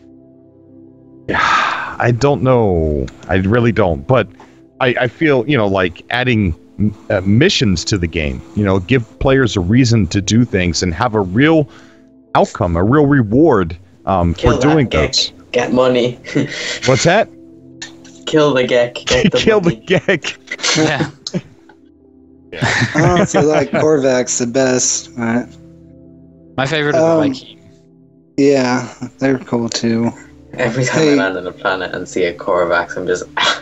yeah, I don't know. I really don't. But I, I feel you know like adding uh, missions to the game. You know, give players a reason to do things and have a real outcome, a real reward um, for Kill that doing geck. those. Get money. What's that? Kill the geck. Get the Kill the money. geck. Yeah. I honestly like Korvax the best. Right? My favorite is Um, the Viking. Yeah, they're cool too. Every time Hey. I land on a planet and see a Korvax, I'm just.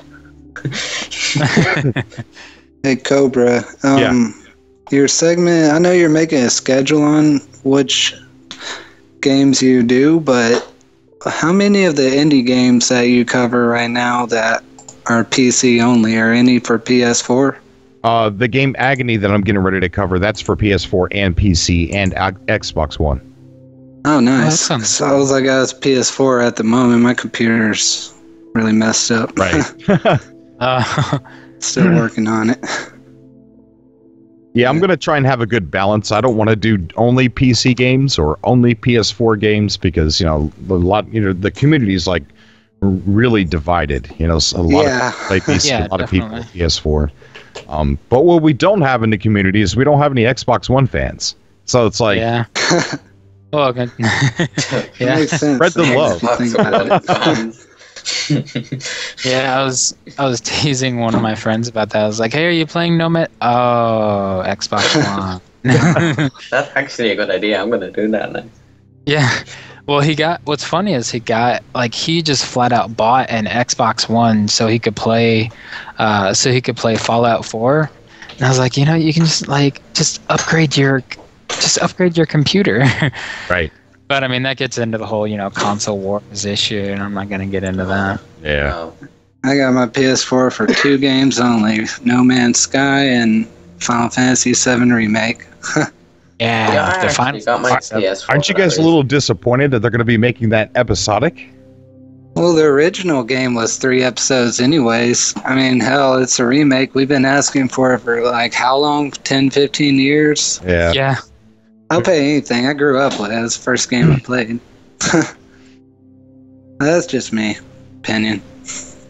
Hey Cobra, um, Yeah. your segment. I know you're making a schedule on which games you do, but how many of the indie games that you cover right now that are P C only, are any for P S four? Uh, the game Agony that I'm getting ready to cover, that's for P S four and P C and X- Xbox One. Oh, nice. sounds So I was like, I was P S four at the moment. My computer's really messed up. Uh, Still working on it. Yeah, I'm going to try and have a good balance. I don't want to do only P C games or only P S four games because, you know, a lot, you know, the community is like r- really divided. You know, so a lot Yeah. of people play P C, Yeah, a lot of people definitely. play P S four. Um, but what we don't have in the community is we don't have any Xbox One fans. So it's like, yeah. Well, good. That yeah. makes sense. Spread the I love. didn't think about it. Yeah, I was I was teasing one of my friends about that. I was like, "Hey, are you playing Nomad?" Oh, Xbox One. That's actually a good idea. I'm gonna do that now. Yeah. Well, he got. What's funny is he got like he just flat out bought an Xbox One so he could play, uh, so he could play Fallout four. And I was like, you know, you can just like just upgrade your, just upgrade your computer. right. But I mean, that gets into the whole, you know, console wars issue, and I'm not gonna get into that. Yeah. Oh, I got my P S four for two games only: No Man's Sky and Final Fantasy seven Remake. Yeah, yeah, I the actually final. got my P S four. Aren't you for that guys a reason. little disappointed that they're going to be making that episodic? Well, the original game was three episodes anyways. I mean, hell, it's a remake. We've been asking for it for like how long? ten, fifteen years? Yeah. Yeah, I'll pay anything. I grew up with it. It was the first game I played. That's just me. Opinion.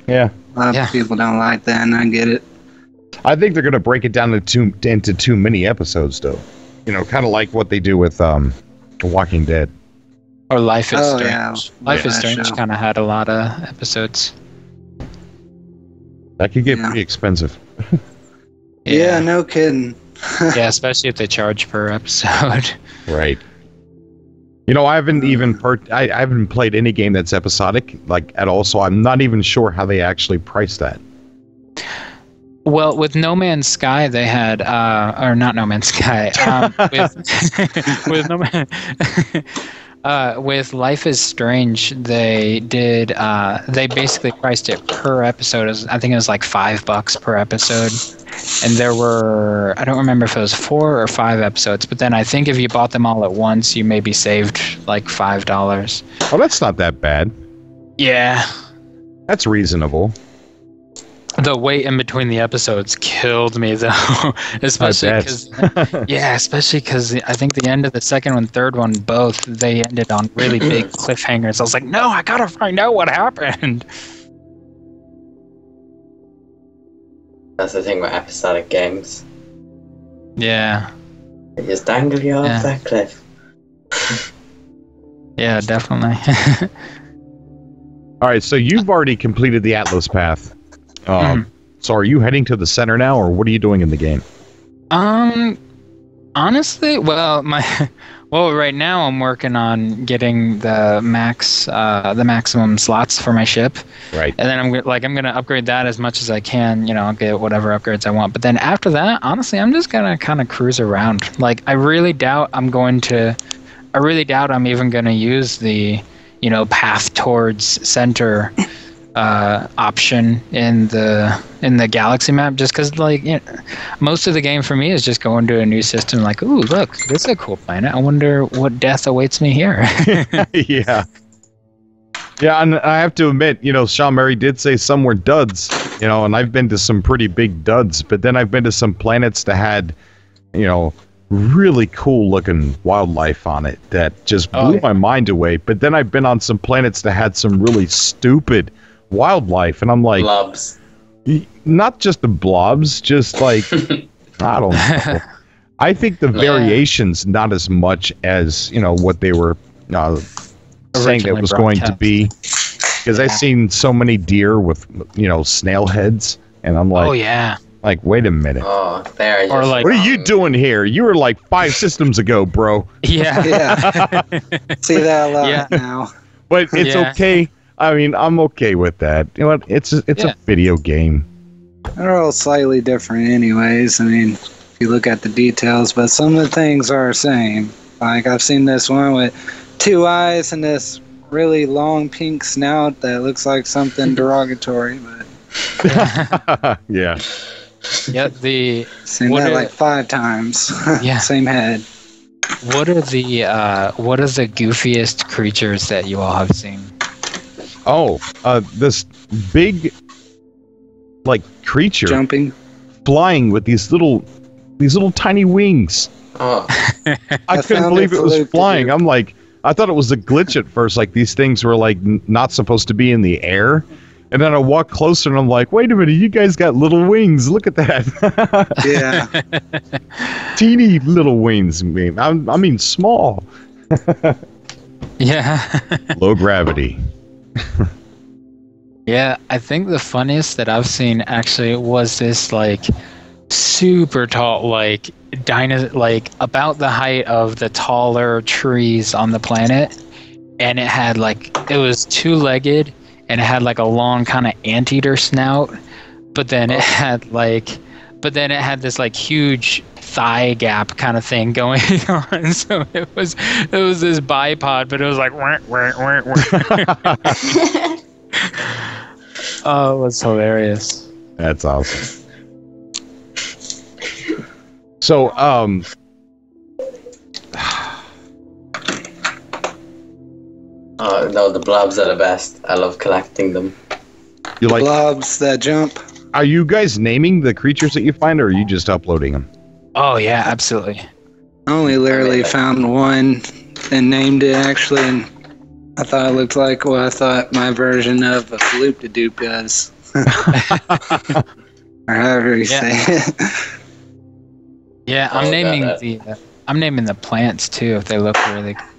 Yeah. A lot of Yeah. people don't like that, and I get it. I think they're going to break it down into two, into too many episodes, though. You know, kind of like what they do with um, The Walking Dead. Or Life is Oh, Strange. yeah. Life Yeah, is that Strange show. kind of had a lot of episodes. That could get Yeah. pretty expensive. Yeah, no kidding. Yeah, especially if they charge per episode. Right. You know, I haven't even per- I, I haven't played any game that's episodic like at all, so I'm not even sure how they actually price that. Well, with No Man's Sky, they had, uh, or not No Man's Sky, um, with, with No Man, uh, with Life is Strange, they did, uh, they basically priced it per episode. It was, I think it was like five bucks per episode, and there were, I don't remember if it was four or five episodes, but then I think if you bought them all at once, you maybe saved like five dollars. Oh, that's not that bad. Yeah. That's reasonable. The wait in between the episodes killed me, though. Especially bet. because, yeah, especially because I think the end of the second one, third one, both they ended on really big cliffhangers. I was like, no, I gotta find out what happened. That's the thing with episodic games. Yeah, They just dangle you off Yeah. that cliff. yeah, definitely. All right, so you've already completed the Atlas path. Um, So are you heading to the center now, or what are you doing in the game? um, honestly, well, my, well, right now I'm working on getting the max, uh, the maximum slots for my ship. Right. And then I'm go- like I'm gonna upgrade that as much as I can. You know, I'll get whatever upgrades I want. But then after that, honestly, I'm just gonna kind of cruise around. Like I really doubt I'm going to. I really doubt I'm even gonna use the, you know, path towards center uh, option in the in the galaxy map. Just because, like, you know, most of the game for me is just going to a new system. Like, ooh, look, this is a cool planet. I wonder what death awaits me here. Yeah. Yeah, and I have to admit, you know, Sean Murray did say some were duds, you know, and I've been to some pretty big duds, but then I've been to some planets that had, you know, really cool looking wildlife on it that just blew Oh, yeah. my mind away. But then I've been on some planets that had some really stupid wildlife, and I'm like, Blobs. y- not just the blobs, just like, I don't know. I think the Yeah. variations not as much as, you know, what they were uh, saying that Originally was going to broadcast. be, because I've Yeah. seen so many deer with, you know, snail heads, and I'm like, Oh yeah. like, wait a minute, Oh, there. Or like- what are you doing here? You were like five systems ago, bro. Yeah. Yeah. See that a lot Yeah. now. But it's Yeah. okay. I mean, I'm okay with that. You know what? It's a, it's Yeah. a video game. They're all slightly different, anyways. I mean, if you look at the details, but some of the things are the same. Like I've seen this one with two eyes and this really long pink snout that looks like something derogatory, but Yeah. Yeah, the seen What that are- like five times. Yeah. Same head. what are the uh what are the goofiest creatures that you all have seen? Oh, uh, this big, like, creature Jumping. flying with these little, these little tiny wings. Oh, I, I couldn't found believe it it was fluke to flying. do. I'm like, I thought it was a glitch at first. Like these things were like n- not supposed to be in the air. And then I walked closer and I'm like, wait a minute, you guys got little wings. Look at that. Yeah. Teeny little wings. I mean, I'm- I mean small. Yeah. Low gravity. Yeah, I think the funniest that I've seen actually was this like super tall, like dino, like about the height of the taller trees on the planet, and it had like it was two-legged and it had like a long kind of anteater snout, but then it had like, but then it had this like huge thigh gap kind of thing going on. So it was it was this bipod, but it was like wah, wah, wah, wah. Oh, it was hilarious. That's awesome. So, um, oh no, the blobs are the best. I love collecting them. you like, Blobs that jump. are you guys naming the creatures that you find, or are you just uploading them? Oh yeah, absolutely. I only literally like- found one and named it actually, and I thought it looked like what I thought my version of a loop de doop does. or however you Yeah. say it. Yeah, I'm Oh, naming got the uh, I'm naming the plants too if they look really cool.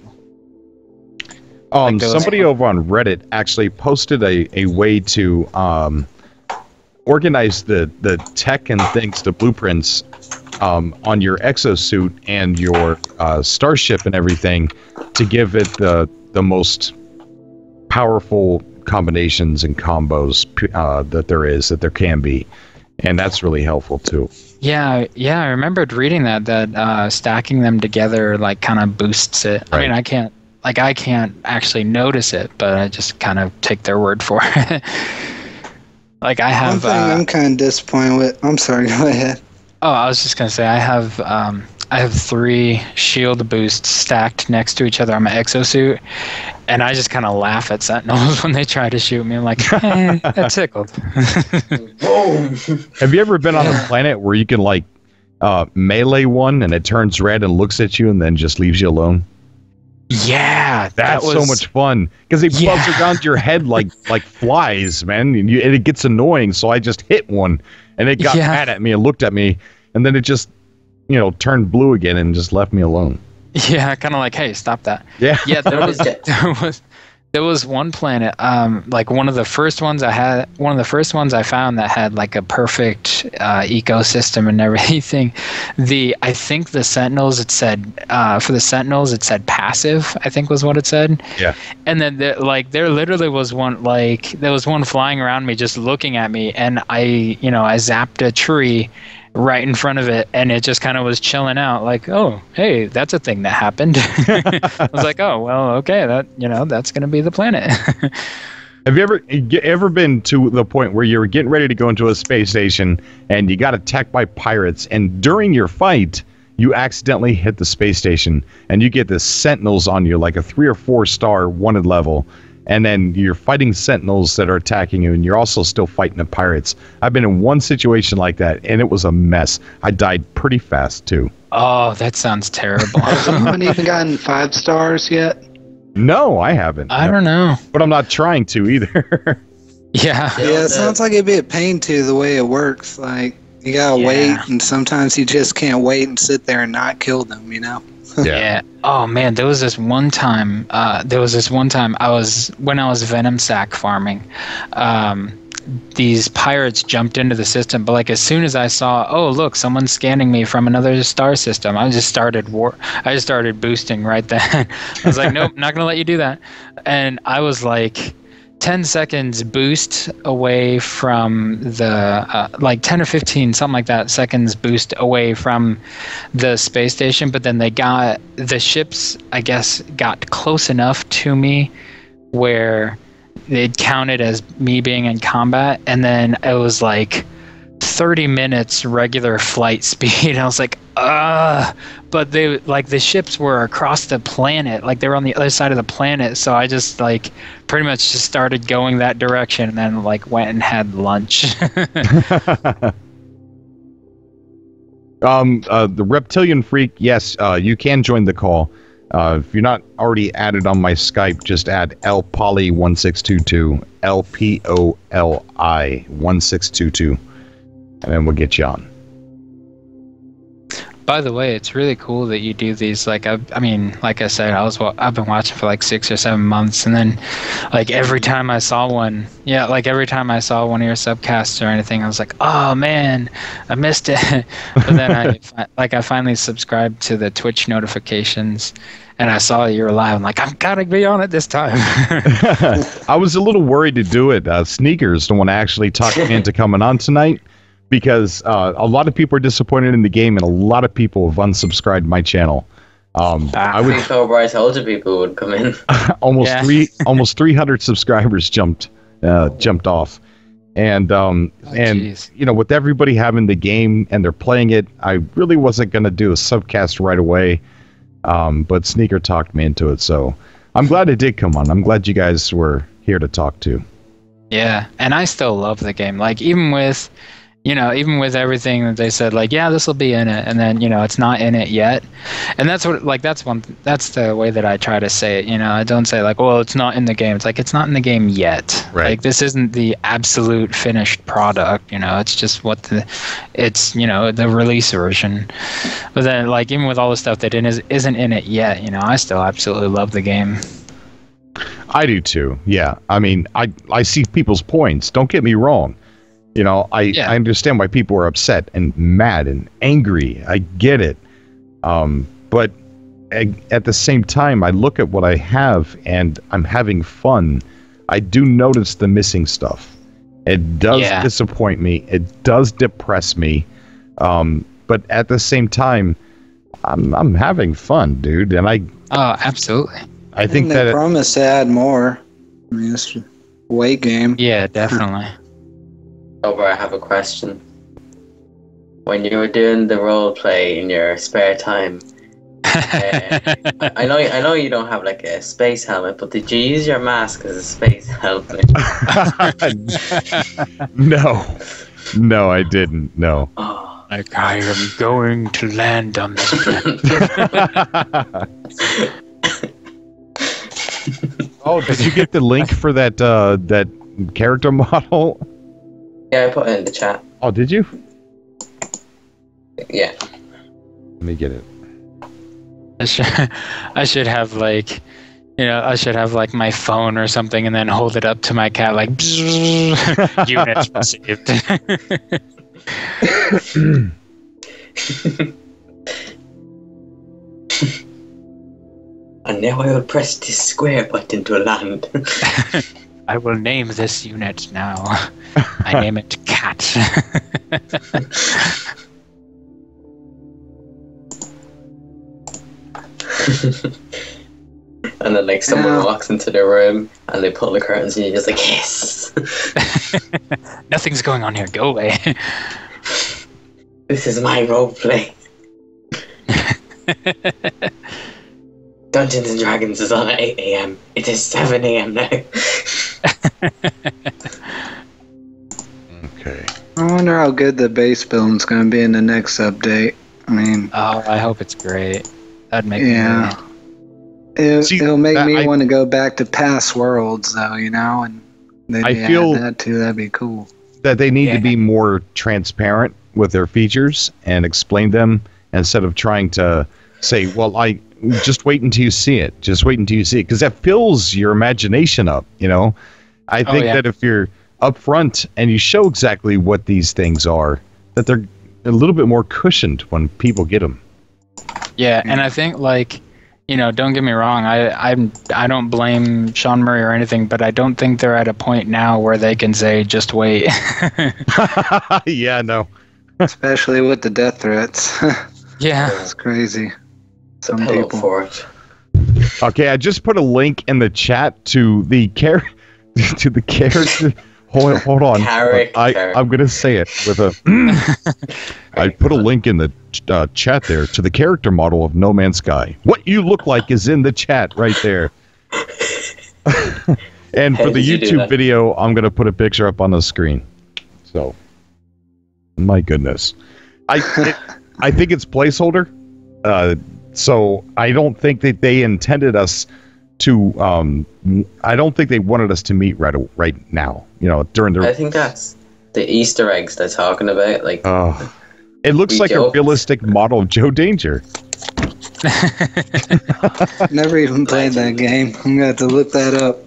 Um, Like those- somebody over on Reddit actually posted a, a way to um, organize the, the tech and things, the blueprints um, on your exosuit and your uh, starship and everything to give it the the most powerful combinations and combos uh, that there is, that there can be. And that's really helpful too. Yeah, yeah, I remembered reading that that uh, stacking them together like kind of boosts it. I mean, Right. I can't like I can't actually notice it, but I just kind of take their word for it. Like I One have. thing Uh, I'm kind of disappointed with. I'm sorry. Go ahead. oh, I was just gonna say I have um, I have three shield boosts stacked next to each other on my exosuit, and I just kind of laugh at Sentinels when they try to shoot me. I'm like, eh, that tickled. Boom. Have you ever been on a planet where you can like uh, melee one and it turns red and looks at you and then just leaves you alone? Yeah, that That's was so much fun because it Yeah. buzz around your head like like flies, man, and, you, and it gets annoying. So I just hit one, and it got Yeah. mad at me and looked at me, and then it just, you know, turned blue again and just left me alone. Yeah, kind of like, hey, stop that. Yeah, Yeah, there was Yeah. there was there was one planet, um, like one of the first ones I had, one of the first ones I found that had like a perfect uh, ecosystem and everything. The I think the Sentinels, it said uh, for the Sentinels, it said passive. I think was what it said. Yeah. And then there, like there literally was one like there was one flying around me, just looking at me, and I you know I zapped a tree right in front of it, and it just kind of was chilling out like, oh, hey, that's a thing that happened. I was like, oh, well, okay, that, you know, that's going to be the planet. Have you ever you ever been to the point where you're getting ready to go into a space station and you got attacked by pirates, and during your fight you accidentally hit the space station and you get the Sentinels on you, like a three or four star wanted level, and then you're fighting Sentinels that are attacking you, and you're also still fighting the pirates? I've been in one situation like that, and it was a mess. I died pretty fast too. Oh, that sounds terrible. Has anyone even gotten five stars yet? No, I haven't. I don't know. But I'm not trying to either. Yeah. Yeah, Yeah, the- it sounds like it'd be a pain to the way it works. Like you gotta Yeah. wait, and sometimes you just can't wait and sit there and not kill them. You know. Yeah. Oh man, there was this one time. Uh, there was this one time I was when I was venom sac farming. Um, these pirates jumped into the system, but like as soon as I saw, oh look, someone's scanning me from another star system, I just started war. I just started boosting right then. I was like, nope, not gonna let you do that. And I was like ten seconds boost away from the uh, like ten or fifteen, something like that, seconds boost away from the space station. But then they got the ships, I guess, got close enough to me where it counted as me being in combat, and then it was like thirty minutes regular flight speed. I was like, ah, but they like the ships were across the planet, like they were on the other side of the planet. So I just like pretty much just started going that direction, and then like went and had lunch. um, uh, the Reptilian Freak, yes, uh, you can join the call. Uh, if you're not already added on my Skype, just add L Poly one six two two, L P O L I one six two two, and then we'll get you on. By the way, it's really cool that you do these. Like, I, I mean, like I said, I was wa- I've been watching for like six or seven months, and then, like every time I saw one, yeah, like every time I saw one of your subcasts or anything, I was like, oh man, I missed it. But then I, fi- like, I finally subscribed to the Twitch notifications, and I saw you were live. I'm like, I've got to be on it this time. I was a little worried to do it. Uh, Sneakers, the one actually talked me into coming on tonight, because uh, a lot of people are disappointed in the game, and a lot of people have unsubscribed my channel. Um, I would Before I told you people would come in. almost Yeah. three almost three hundred subscribers jumped uh, jumped off, and um Oh, and jeez. you know, with everybody having the game and they're playing it, I really wasn't gonna do a subcast right away, um, but Sneaker talked me into it, so I'm glad it did come on. I'm glad you guys were here to talk to. Yeah, and I still love the game. Like even with, you know, even with everything that they said, like, yeah, this will be in it, and then, you know, it's not in it yet. And that's what, like, that's one, that's the way that I try to say it. You know, I don't say like, well, it's not in the game. It's like, it's not in the game yet. Right. Like, this isn't the absolute finished product. You know, it's just what the, it's, you know, the release version. But then, like, even with all the stuff that is, isn't in it yet, you know, I still absolutely love the game. I do too. Yeah. I mean, I I see people's points. Don't get me wrong. You know, I, Yeah. I understand why people are upset and mad and angry. I get it. Um, but a- at the same time, I look at what I have and I'm having fun. I do notice the missing stuff. It does Yeah. disappoint me. It does depress me. Um, but at the same time, I'm I'm having fun, dude. And I Oh, absolutely. I think and they that it, promise to add more. I mean, it's a wait game. Yeah, definitely. Over, I have a question. When you were doing the role play in your spare time, I I know I know you don't have like a space helmet, but did you use your mask as a space helmet? no, no, I didn't. No. Oh. Like, I am going to land on this planet. Oh, did you get the link for that uh, that character model? Yeah, I put it in the chat. Oh, did you? Yeah. Let me get it. I should, I should have like, you know, I should have like my phone or something, and then hold it up to my cat, like, units received. And now I will press this square button to land. I will name this unit now. I name it Cat. And then like someone Yeah. walks into the room and they pull the curtains and you're just like, yes! Nothing's going on here. Go away. This is my roleplay. Dungeons and Dragons is on at eight a.m. It is seven a.m. now. Okay. I wonder how good the base film's going to be in the next update. I mean, Oh, I hope it's great. That'd make yeah. me. It, See, it'll make that- me I- want to go back to past worlds, though, you know, and maybe I add feel- that too. That'd be cool. That they need Yeah. to be more transparent with their features and explain them instead of trying to say, well, I just wait until you see it. Just wait until you see it. Because that fills your imagination up, you know? I Oh, think yeah. that if you're upfront and you show exactly what these things are, that they're a little bit more cushioned when people get them. Yeah, and I think like, you know, don't get me wrong, I I'm I don't blame Sean Murray or anything, but I don't think they're at a point now where they can say just wait. Yeah, no. Especially with the death threats. Yeah. It's crazy. Some Pillow people. fort. Okay, I just put a link in the chat to the char- to the character. Hold, hold on. Character. I, I'm going to say it with a. I put a link in the uh, chat there to the character model of No Man's Sky. What you look like is in the chat right there. And How for the did you do YouTube that? video, I'm going to put a picture up on the screen. So, my goodness. I it, I think it's placeholder. Uh, so I don't think that they intended us to. Um, I don't think they wanted us to meet right right now. You know, during I the. think that's the Easter eggs they're talking about. Like, Uh, it looks We like a joked. realistic model of Joe Danger. Never even played that game. I'm going to have to look that up.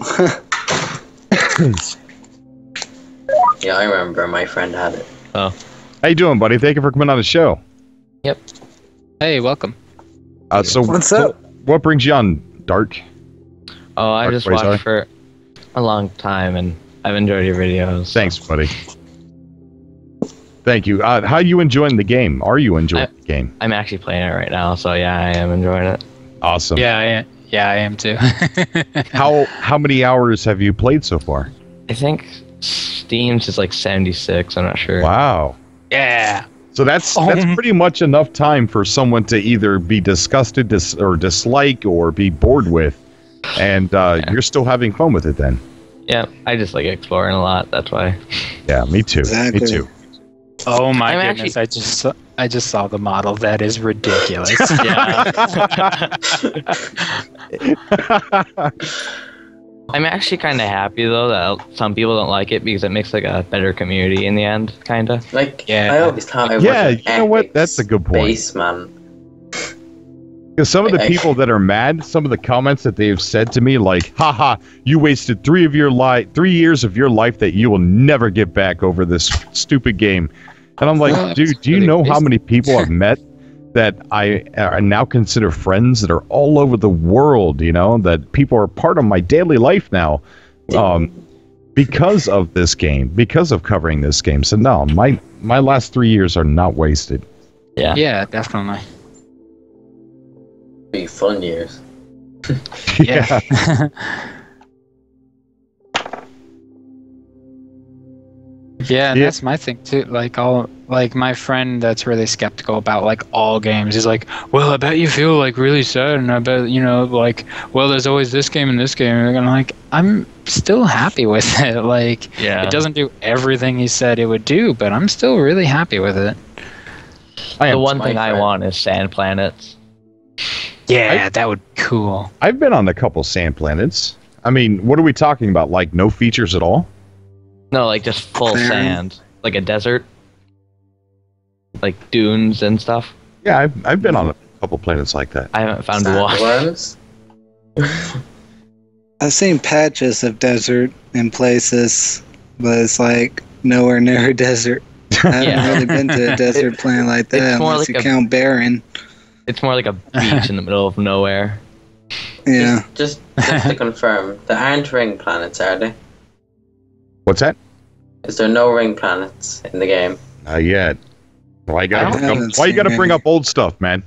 yeah, I remember my friend had it. How you doing, buddy? Thank you for coming on the show. Hey, welcome. Uh, so What's up? What brings you on, Dark? Oh, I Dark just Quasar? watched for a long time, and I've enjoyed your videos. Thanks, buddy. Thank you. Uh, how are you enjoying the game? Are you enjoying I- the game? I'm actually playing it right now, so yeah, I am enjoying it. Awesome. Yeah, I am. Yeah, I am too. How how many hours have you played so far? I think Steam's is like seventy-six. I'm not sure. Wow. Yeah. So that's Oh. that's pretty much enough time for someone to either be disgusted dis- or dislike or be bored with, and uh, Yeah. you're still having fun with it then. Yeah, I just like exploring a lot. That's why. Yeah, me too. Exactly. Me too. Oh my I'm goodness! actually- I just saw, I just saw the model. That is ridiculous. Yeah. I'm actually kind of happy though that some people don't like it because it makes like a better community in the end, kind of. Like, Yeah. I always thought I was Yeah, an you know what? epic That's a good point. Spaceman. Because some of the I- people that are mad, some of the comments that they've said to me, like, haha, you wasted three of your life, three years of your life that you will never get back over this stupid game. And I'm like, Well, dude, it's do you really know how wasted. many people I've met that I uh, now consider friends that are all over the world, you know, that people are part of my daily life now um, because of this game, because of covering this game. So no, my, my last three years are not wasted. Yeah. Yeah, definitely. Be fun years. Yeah. Yeah, and Yeah. that's my thing too. Like all, like my friend that's really skeptical about like all games. He's like, "Well, I bet you feel like really sad, and I bet you know, like, well, there's always this game and this game." And I'm like, I'm still happy with it. Like, Yeah. it doesn't do everything he said it would do, but I'm still really happy with it. I The am, one my thing I friend. want is sand planets. Yeah, I- that would be cool. I've been on a couple sand planets. I mean, what are we talking about? Like no features at all? No, like just full Barren. sand, like a desert, like dunes and stuff. Yeah, I've, I've been on a couple planets like that. I haven't found one. Sandworms? I've seen patches of desert in places, but it's like nowhere near a desert. I haven't Yeah. really been to a desert planet like that It's more unless like you a- count Barren. It's more like a beach in the middle of nowhere. Yeah. Just, just to confirm, there aren't ring planets, are there? What's that? Is there no ring planets in the game? Not yet. Why you I gotta, bring haven't up, why you seen gotta bring any. up old stuff, man?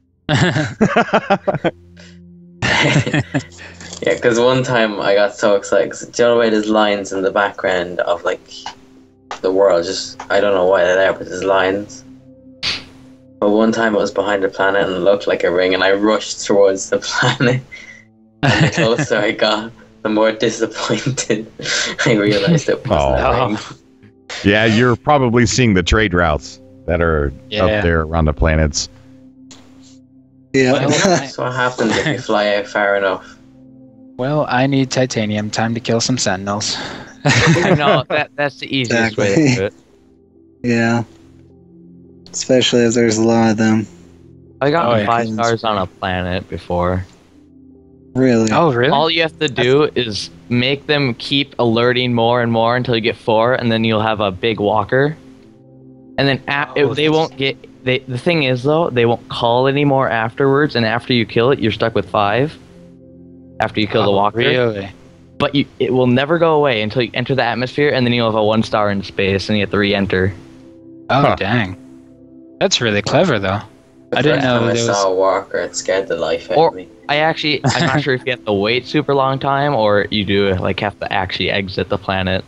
Yeah, because one time I got so excited. 'Cause do you know the way there's lines in the background of like the world? Just I don't know why they're there, but there's lines. But one time it was behind a planet and it looked like a ring, and I rushed towards the planet. And the closer I got, the more disappointed I realized it wasn't a Oh. ring. Yeah, you're probably seeing the trade routes that are Yeah. up there around the planets. Yeah. Well, That's what happens if you fly out far enough. Well, I need titanium. Time to kill some sentinels. I know that that's the easiest way to Exactly. do it. Yeah. Especially if there's a lot of them. I got Oh, yeah. five stars on a planet before. Really. Oh, really? All you have to do is make them keep alerting more and more until you get four, and then you'll have a big walker. And then a- Oh, it- they won't get. They, the thing is though, they won't call anymore afterwards, and after you kill it, you're stuck with five. After you kill the Oh, walker, Really? but you, it will never go away until you enter the atmosphere, and then you'll have a one star in space, and you have to re-enter. Oh, Huh. dang. That's really clever, though. The I didn't first know time I there saw was- a walker, it scared the life out Or- of me. I actually, I'm not sure if you have to wait super long time, or you do like have to actually exit the planet.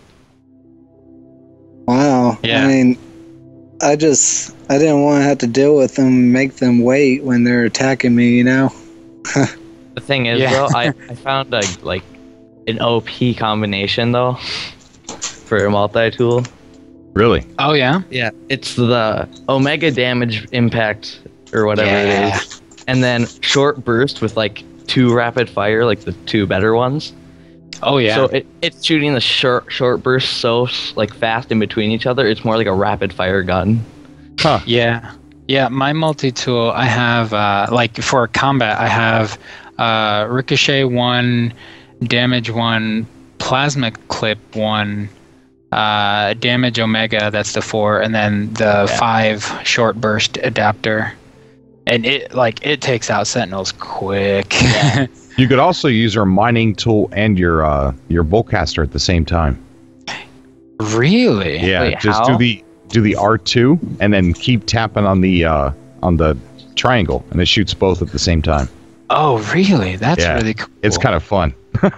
Wow. Yeah. I mean, I just, I didn't want to have to deal with them, make them wait when they're attacking me, you know? The thing is, Yeah. though, I, I found a, like an O P combination though for a multi-tool. Really? Oh, yeah? Yeah, it's the Omega damage impact or whatever Yeah. it is, and then short burst with like two rapid fire, like the two better ones. Oh, yeah. So it, it's shooting the short short burst so like fast in between each other. It's more like a rapid fire gun. Huh. Yeah. Yeah, my multi-tool, I have, uh, like, for combat, I have uh, Ricochet one, Damage one, Plasma Clip one, uh, Damage Omega, that's the four, and then the Yeah. five Short Burst Adapter. And it, like, it takes out Sentinels quick. You could also use your mining tool and your uh, your bowcaster at the same time. Really? Yeah, Wait, just how? do the do the R two and then keep tapping on the uh, on the triangle, and it shoots both at the same time. Oh, really? That's Yeah. really cool. It's kind of fun.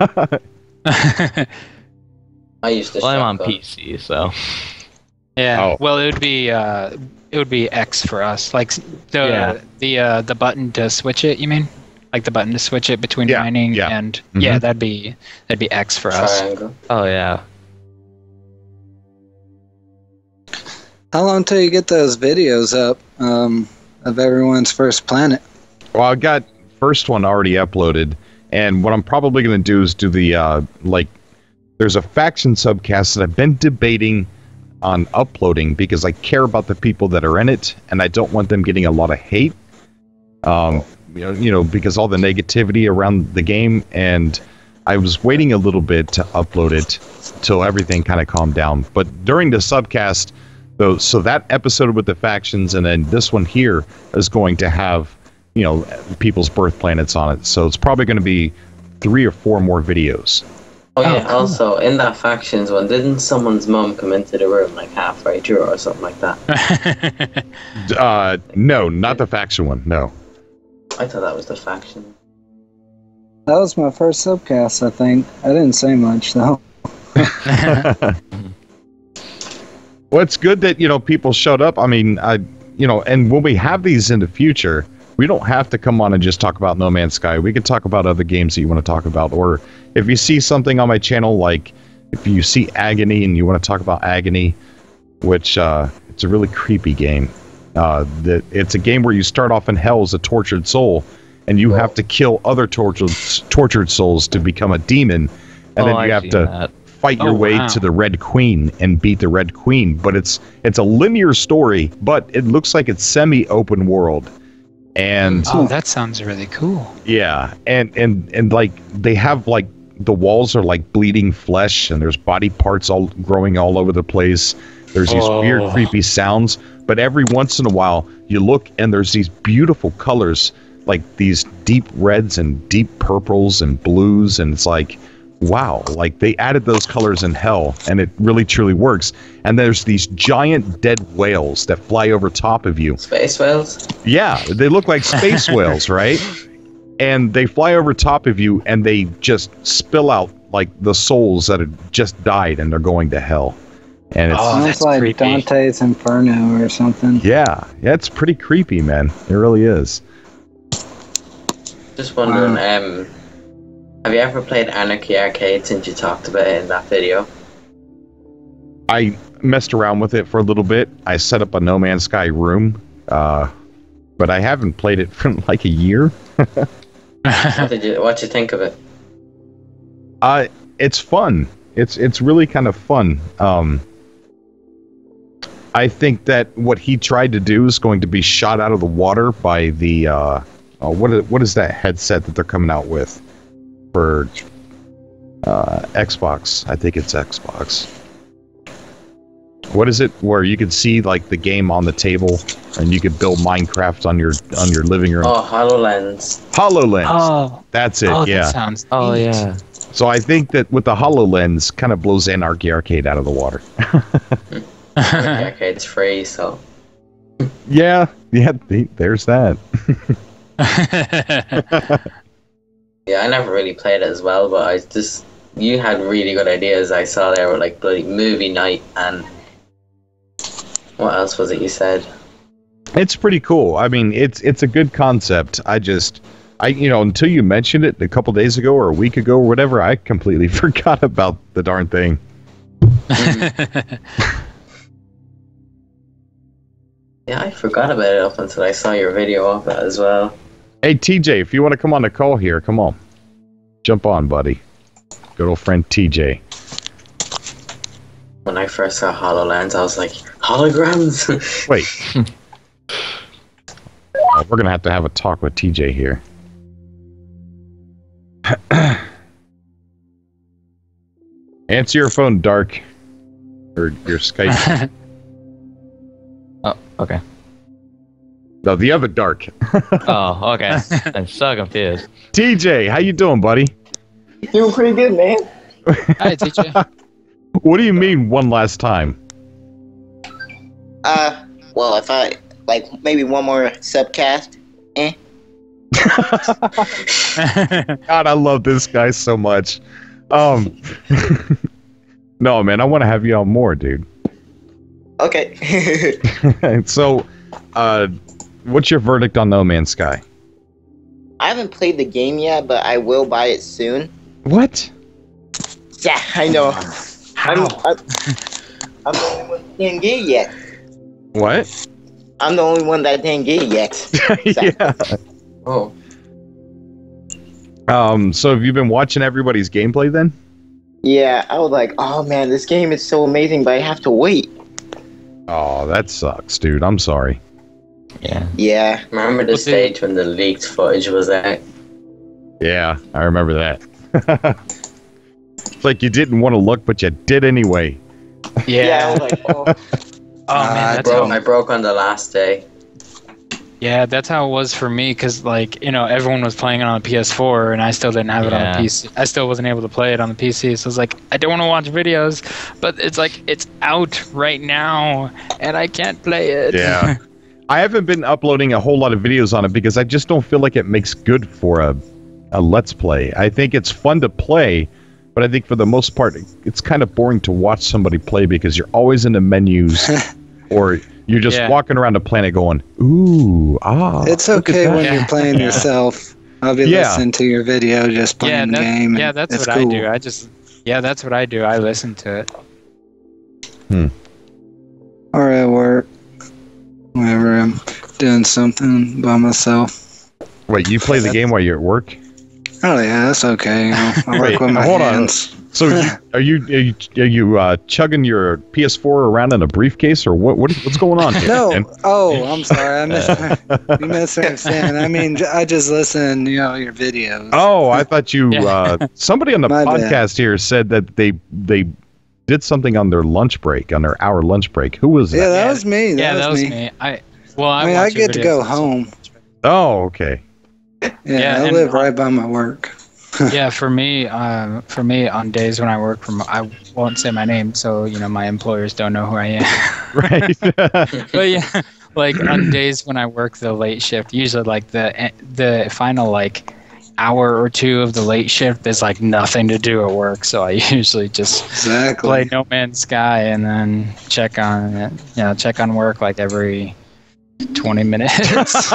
I used to Well, I'm on shotgun. P C, so Yeah. Oh. Well, it would be uh, it would be X for us. Like s- the Yeah. the uh, the button to switch it. You mean? Like the button to switch it between Yeah, mining yeah. and Mhm. yeah, that'd be that'd be X for us. Triangle. oh yeah. How long till you get those videos up um, of everyone's first planet? Well, I got first one already uploaded, and what I'm probably going to do is do the, uh, like, there's a faction subcast that I've been debating on uploading because I care about the people that are in it, and I don't want them getting a lot of hate. Um, you know, you know, because all the negativity around the game, and I was waiting a little bit to upload it till everything kind of calmed down. But during the subcast, though, so that episode with the factions, and then this one here is going to have, you know, people's birth planets on it. So it's probably going to be three or four more videos. Oh yeah, Oh, cool. also, in that factions one, didn't someone's mum come into the room like halfway through or something like that? Uh, no, not the faction one. No. I thought that was the faction. That was my first subcast, I think. I didn't say much, though. Well, it's good that, you know, people showed up. I mean, I, you know, and when we have these in the future, we don't have to come on and just talk about No Man's Sky. We can talk about other games that you want to talk about. Or if you see something on my channel, like if you see Agony and you want to talk about Agony, which uh, it's a really creepy game. Uh, that it's a game where you start off in hell as a tortured soul, and you have to kill other tortured tortured souls to become a demon, and Oh, then you I've have seen to that. fight your Oh, way wow. to the Red Queen and beat the Red Queen. But it's it's a linear story, but it looks like it's semi-open world. And Oh, that sounds really cool. yeah, and and and like they have like the walls are like bleeding flesh, and there's body parts all growing all over the place. There's these Oh. weird, creepy sounds, but every once in a while you look and there's these beautiful colors, like these deep reds and deep purples and blues, and it's like, wow, like they added those colors in hell, and it really truly works. And there's these giant dead whales that fly over top of you. Space whales? Yeah, they look like space whales, right? And they fly over top of you, and they just spill out like the souls that had just died, and they're going to hell. And it's Oh, Sounds that's like creepy. Dante's Inferno or something. yeah, yeah, it's pretty creepy, man. It really is. Just wondering, um, have you ever played Anarchy Arcade since you talked about it in that video? I messed around with it for a little bit. I set up a No Man's Sky room, uh, but I haven't played it for like a year. What did you what you think of it? Uh, it's fun. It's it's really kind of fun. Um, I think that what he tried to do is going to be shot out of the water by the uh, uh what is, what is that headset that they're coming out with for uh, Xbox? I think it's Xbox. What is it where you can see like the game on the table and you could build Minecraft on your on your living room? Oh, HoloLens. HoloLens. Oh, That's it. oh, yeah. that sounds Oh neat. yeah. So I think that with the HoloLens kind of blows Anarchy Arcade out of the water. Anarchy Arcade's free, so Yeah, yeah, th- there's that. yeah, I never really played it as well, but I just you had really good ideas. I saw there were like bloody movie night and what else was it you said? It's pretty cool. I mean, it's it's a good concept. I just, I you know, until you mentioned it a couple days ago or a week ago or whatever, I completely forgot about the darn thing. Yeah, I forgot about it up until I saw your video of it as well. Hey, T J, if you want to come on the call here, come on, jump on, buddy. Good old friend T J. When I first saw HoloLens, I was like, holograms? Wait. Oh, we're gonna have to have a talk with T J here. Answer your phone, Dark. Or your Skype. Oh, okay. No, the other Dark. Oh, okay. I'm so confused. T J, how you doing, buddy? Doing pretty good, man. Hi, teacher. What do you mean one last time? Uh, well, if I, like, maybe one more subcast, eh? God, I love this guy so much. Um, no, man, I want to have you on more, dude. Okay. So, uh, what's your verdict on No Man's Sky? I haven't played the game yet, but I will buy it soon. What? Yeah, I know. I'm, How? I'm, I'm the only one who can't get it yet. What? I'm the only one that didn't get it yet. Yeah. Oh, Um. So have you been watching everybody's gameplay then? Yeah, I was like, oh man, this game is so amazing, but I have to wait. Oh, that sucks, dude. I'm sorry. Yeah. Yeah. remember the Well, see- stage when the leaked footage was out? Yeah, I remember that. It's like you didn't want to look, but you did anyway. Yeah, I Yeah. was like, oh. Oh Uh, man, I that's broke. how, I broke on the last day. yeah, that's how it was for me. Cause like you know everyone was playing it on the P S four, and I still didn't have it on Yeah. the P C. I still wasn't able to play it on the P C. So it's like I don't want to watch videos, but it's like it's out right now, and I can't play it. Yeah. I haven't been uploading a whole lot of videos on it because I just don't feel like it makes good for a, a Let's Play. I think it's fun to play, but I think for the most part, it's kind of boring to watch somebody play because you're always in the menus or you're just Yeah. walking around the planet going, ooh, ah. It's look at okay that." when Yeah. you're playing yourself. I'll be Yeah. listening to your video, just playing yeah, the that- game. yeah, and that's it's what cool. I do. I just yeah, that's what I do. I listen to it. Or at work, whenever I'm doing something by myself. Wait, you play the game while you're at work? Oh yeah, that's okay. You know, I work Wait, with my hold on. hands. So you, are you are you, are you uh, chugging your P S four around in a briefcase or what? what what's going on here? No, man? oh, I'm sorry. I mis- you misunderstand. I mean, j- I just listen, you know, your videos. Oh, I thought you. Yeah. Uh, somebody on the My bad. podcast here said that they they did something on their lunch break, on their hour lunch break. Who was yeah, that? that Yeah. was me. That yeah, was that was me. me. I well, I, I mean, I watch your get to videos go also. home. Oh, okay. Yeah, Yeah, I and- live right by my work. Yeah, for me, um, for me, on days when I work from, I won't say my name, so you know my employers don't know who I am. Right. But yeah, like on days when I work the late shift, usually like the the final like hour or two of the late shift, there's like nothing to do at work, so I usually just Exactly. play No Man's Sky and then check on it, you know, check on work like every twenty minutes.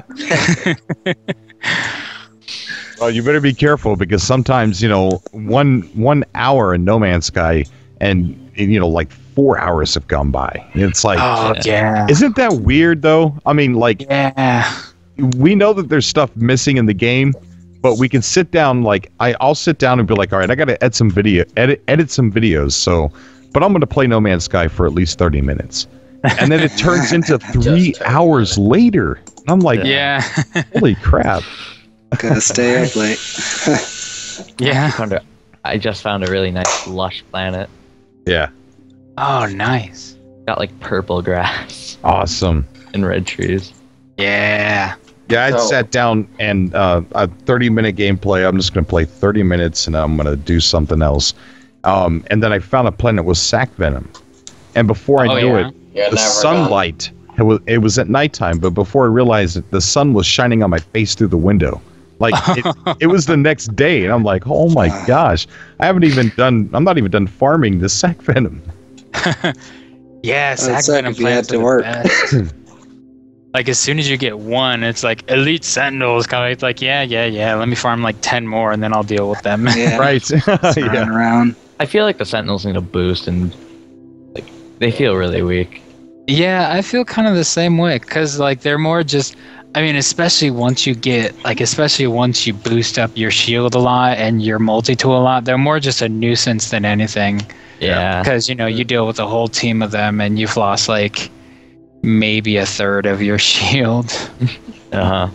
Well, you better be careful because sometimes you know one one hour in No Man's Sky, and, and you know like four hours have gone by. It's like, Oh yeah, isn't that weird though? I mean, like yeah. we know that there's stuff missing in the game, but we can sit down. Like I, I'll sit down and be like, all right, I got to edit some video, edit edit some videos. So, but I'm going to play No Man's Sky for at least thirty minutes, and then it turns into three Just hours later. And I'm like, Yeah, holy crap! Gotta stay up late. yeah. Found a- I just found a really nice lush planet. Yeah, Oh, nice. Got like purple grass awesome. and red trees. Yeah. Yeah, I So- sat down and uh, a thirty minute gameplay. I'm just going to play thirty minutes and I'm going to do something else. Um, and then I found a planet with sac venom, and before I Oh, knew yeah. it, You're the never sunlight. It was, it was at nighttime, but before I realized it, the sun was shining on my face through the window. Like it, it was the next day, and I'm like, oh my gosh, I haven't even done. I'm not even done farming the sac venom. Yeah, sac suck venom if you had plants to are the work. best. Like as soon as you get one, it's like elite sentinels coming. It's like yeah, yeah, yeah. Let me farm like ten more, and then I'll deal with them. Yeah. Right? Just running Yeah. around. I feel like the Sentinels need a boost, and like they feel really weak. Yeah, I feel kind of the same way because like they're more just. I mean, especially once you get like, especially once you boost up your shield a lot and your multi-tool a lot, they're more just a nuisance than anything. Yeah. Because you know you deal with a whole team of them, and you've lost like maybe a third of your shield. Uh huh.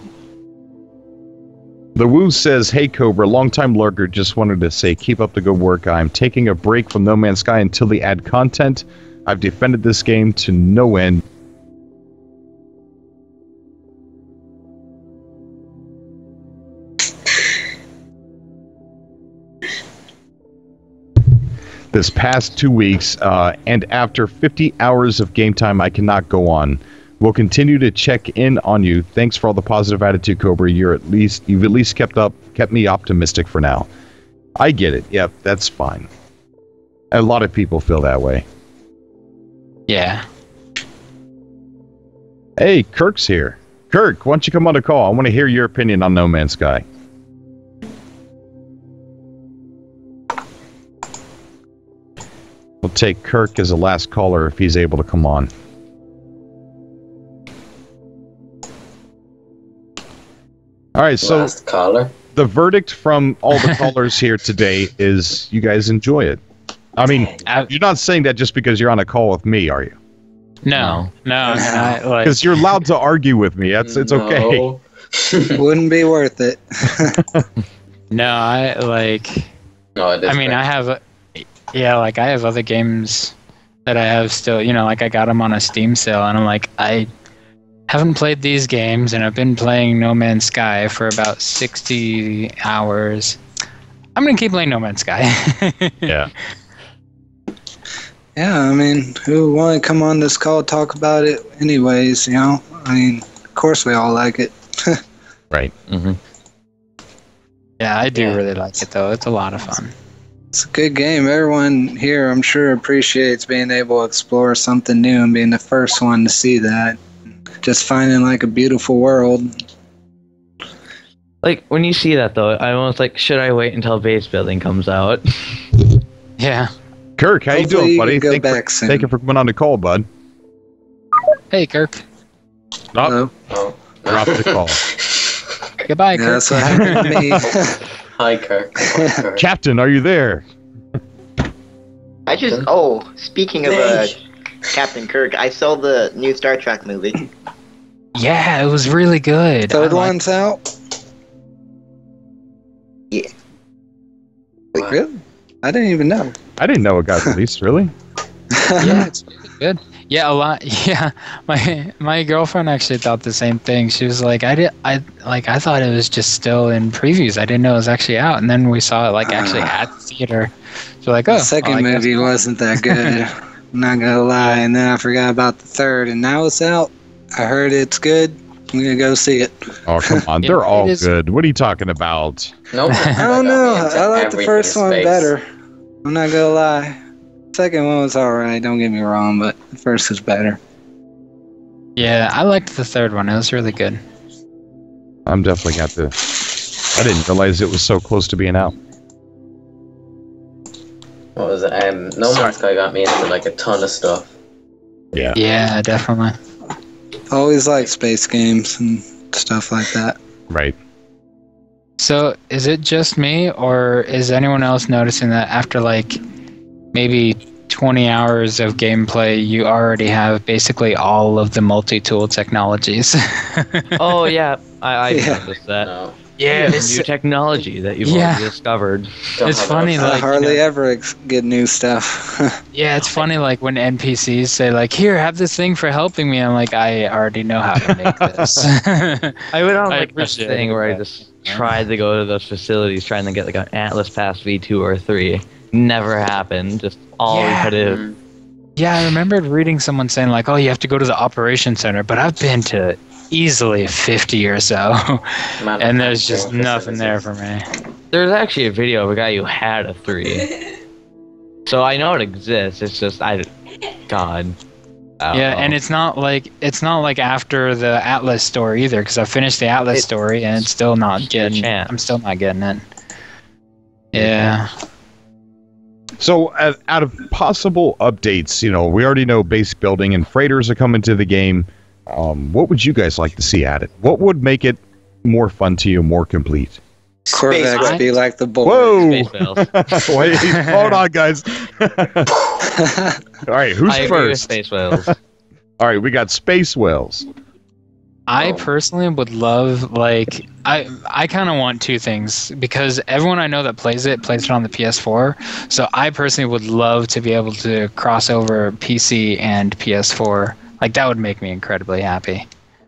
The Woo says, "Hey Cobra, longtime lurker. Just wanted to say, keep up the good work. I'm taking a break from No Man's Sky until they add content. I've defended this game to no end." This past two weeks, uh, and after fifty hours of game time, I cannot go on. We'll continue to check in on you. Thanks for all the positive attitude, Cobra. You're at least you've at least kept up, kept me optimistic for now. I get it. Yep, that's fine. A lot of people feel that way. Yeah. Hey, Kirk's here. Kirk, why don't you come on the call? I want to hear your opinion on No Man's Sky. We'll take Kirk as the last caller if he's able to come on. All right, so Last caller. the verdict from all the callers here today is you guys enjoy it. I mean, I- you're not saying that just because you're on a call with me, are you? No, no, I, like, Because you're allowed to argue with me. That's it's okay. No. Wouldn't be worth it. no, I like. No, it is I mean, great. I have, yeah, like I have other games that I have still. You know, like I got them on a Steam sale, and I'm like, I haven't played these games, and I've been playing No Man's Sky for about sixty hours. I'm gonna keep playing No Man's Sky. Yeah. Yeah, I mean, who want to come on this call talk about it anyways, you know? I mean, of course we all like it. Right. Mm-hmm. Yeah, I do Yeah. really like it though. It's a lot of fun. It's a good game. Everyone here, I'm sure, appreciates being able to explore something new and being the first one to see that. Just finding like a beautiful world. Like when you see that though, I'm almost like, should I wait until base building comes out? Yeah. Kirk, how you Hopefully doing, you buddy? can go Thank, back for, soon. thank you for coming on the call, bud. Hey, Kirk. Oh, Hello? Oh. drop the call. Goodbye, Yeah, Kirk. that's what happened to me. Hi, Kirk. Hi, Kirk. Captain, are you there? I just oh, speaking of uh, Captain Kirk, I saw the new Star Trek movie. Yeah, it was really good. Third I like- one's out? Wow. Really? I didn't even know. I didn't know it got released, really. Yeah, it's really good. Yeah, a lot. Yeah, my my girlfriend actually thought the same thing. She was like, I did, I like, I thought it was just still in previews. I didn't know it was actually out. And then we saw it like actually at the theater. So like, oh, The second well, I guess- movie wasn't that good. I'm not gonna lie. And then I forgot about the third, and now it's out. I heard it's good. I'm gonna go see it. Oh, come on. Yeah, They're all it is- good. What are you talking about? Nope. I don't know. I like the first one better. I'm not gonna lie. Second one was alright. Don't get me wrong, but the first was better. Yeah, I liked the third one. It was really good. I'm definitely got to. I didn't realize it was so close to being out. What was it? Um, No Man's Sky got me into like a ton of stuff. Yeah. Yeah, definitely. Always like space games and stuff like that. Right. So is it just me, or is anyone else noticing that after like maybe twenty hours of gameplay, you already have basically all of the multi-tool technologies? Oh yeah, I, I Yeah. noticed that. No. Yeah, it's- new technology that you've Yeah. already discovered. Don't It's have funny, enough I like, you hardly know- ever ex- get new stuff. Yeah, it's funny like when N P Cs say like, "Here, have this thing for helping me." I'm like, I already know how to make this. I went on I like this appreciate thing it, where I but- just tried to go to those facilities trying to get like an Atlas Pass V two or three. Never happened. Just all Yeah. repetitive. Mm. Yeah, I remembered reading someone saying like, "Oh, you have to go to the operation center," but I've been to easily fifty or so, and there's just Manufacturing nothing there facilities. for me. There's actually a video of a guy who had a three. So I know it exists. It's just I, God. I don't Yeah, know. and it's not like it's not like after the Atlas story either, because I finished the Atlas It- story and it's still not Just a getting. chance. I'm still not getting it. Yeah. So, uh, out of possible updates, you know, we already know base building and freighters are coming to the game. Um, what would you guys like to see added? What would make it more fun to you, more complete? Corvettes Space- be like the boy. Whoa! Space whales. Wait, hold on, guys. All right, who's I agree with first? space whales. All right, we got space whales. I Oh. personally would love like I I kind of want two things because everyone I know that plays it plays it on the P S four. So I personally would love to be able to cross over P C and P S four. Like that would make me incredibly happy.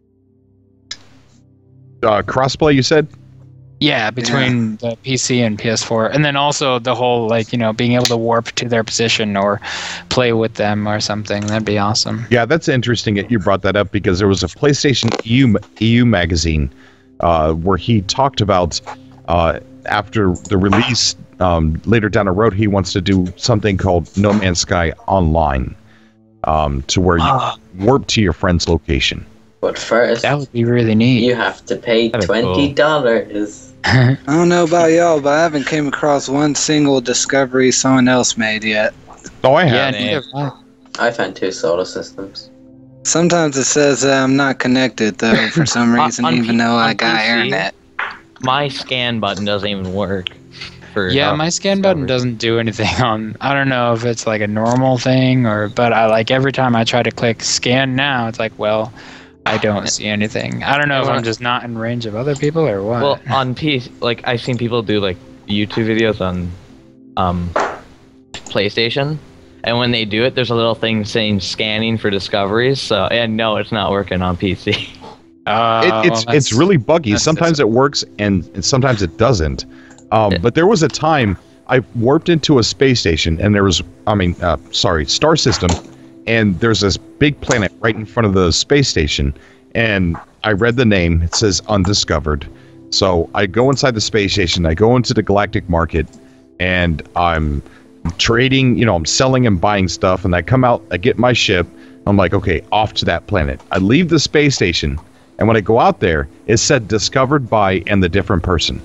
Uh, crossplay, you said? Yeah, between the P C and P S four, and then also the whole like you know being able to warp to their position or play with them or something. That'd be awesome. Yeah, that's interesting that you brought that up because there was a PlayStation E U, E U magazine uh, where he talked about uh, after the release um, later down the road, he wants to do something called No Man's Sky Online um, to where you Ah, warp to your friend's location. But first, that would be really neat. you have to pay That'd be cool. twenty dollars. I don't know about y'all, but I haven't came across one single discovery someone else made yet. Oh, I yeah, have. neither have I. I found two solar systems. Sometimes it says that I'm not connected though for some On- reason, on even P- though I on got P C? internet. my scan button doesn't even work. For, Yeah, uh, my scan Discovery. button doesn't do anything on. I don't know if it's like a normal thing or, but I like every time I try to click scan now, it's like, well, I don't see anything. I don't know if I'm just not in range of other people or what. Well, on P C, like I've seen people do like YouTube videos on um, PlayStation, and when they do it, there's a little thing saying scanning for discoveries. So, and no, it's not working on P C. Uh, It, well, it's that's- it's really buggy. that's- Sometimes it works and, and sometimes it doesn't. Um, Yeah. But there was a time I warped into a space station and there was, I mean, uh, sorry, star system, and there's this big planet right in front of the space station, and I read the name. It says undiscovered. So I go inside the space station. I go into the galactic market, and I'm trading. You know, I'm selling and buying stuff, and I come out. I get my ship. I'm like, okay, off to that planet. I leave the space station, and when I go out there, it said discovered by and the different person.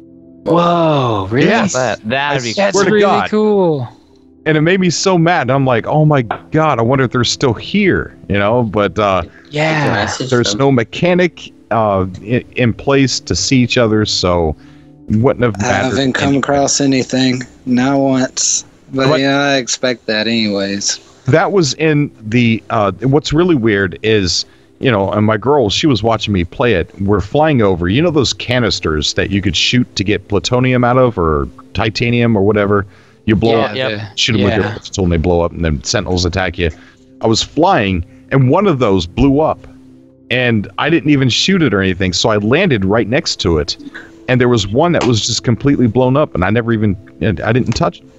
Whoa, really? Yes. That that'd be That's Swear to really God. cool. And it made me so mad. I'm like, oh my God, I wonder if they're still here, you know? But uh, Yeah. Message there's them. no mechanic uh, in, in place to see each other, so it wouldn't have I mattered. haven't come anyway. across anything. Not once. But What? yeah, I expect that anyways. That was in the. Uh, what's really weird is, you know, and my girl, she was watching me play it. We're flying over, you know, those canisters that you could shoot to get plutonium out of, or titanium, or whatever. You blow Yeah, up, Yep. the- shoot them with yeah. your pistol, and they blow up, and then sentinels attack you. I was flying, and one of those blew up, and I didn't even shoot it or anything. So I landed right next to it, and there was one that was just completely blown up, and I never even, I didn't touch it.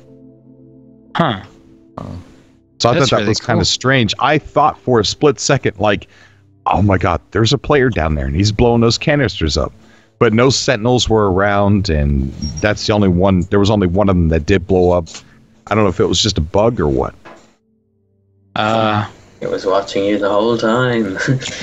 Huh. So I That's thought that really was kind cool. of strange. I thought for a split second, like, oh my God, there's a player down there and he's blowing those canisters up. But no sentinels were around, and that's the only one. There was only one of them that did blow up. I don't know if it was just a bug or what. Uh, It was watching you the whole time.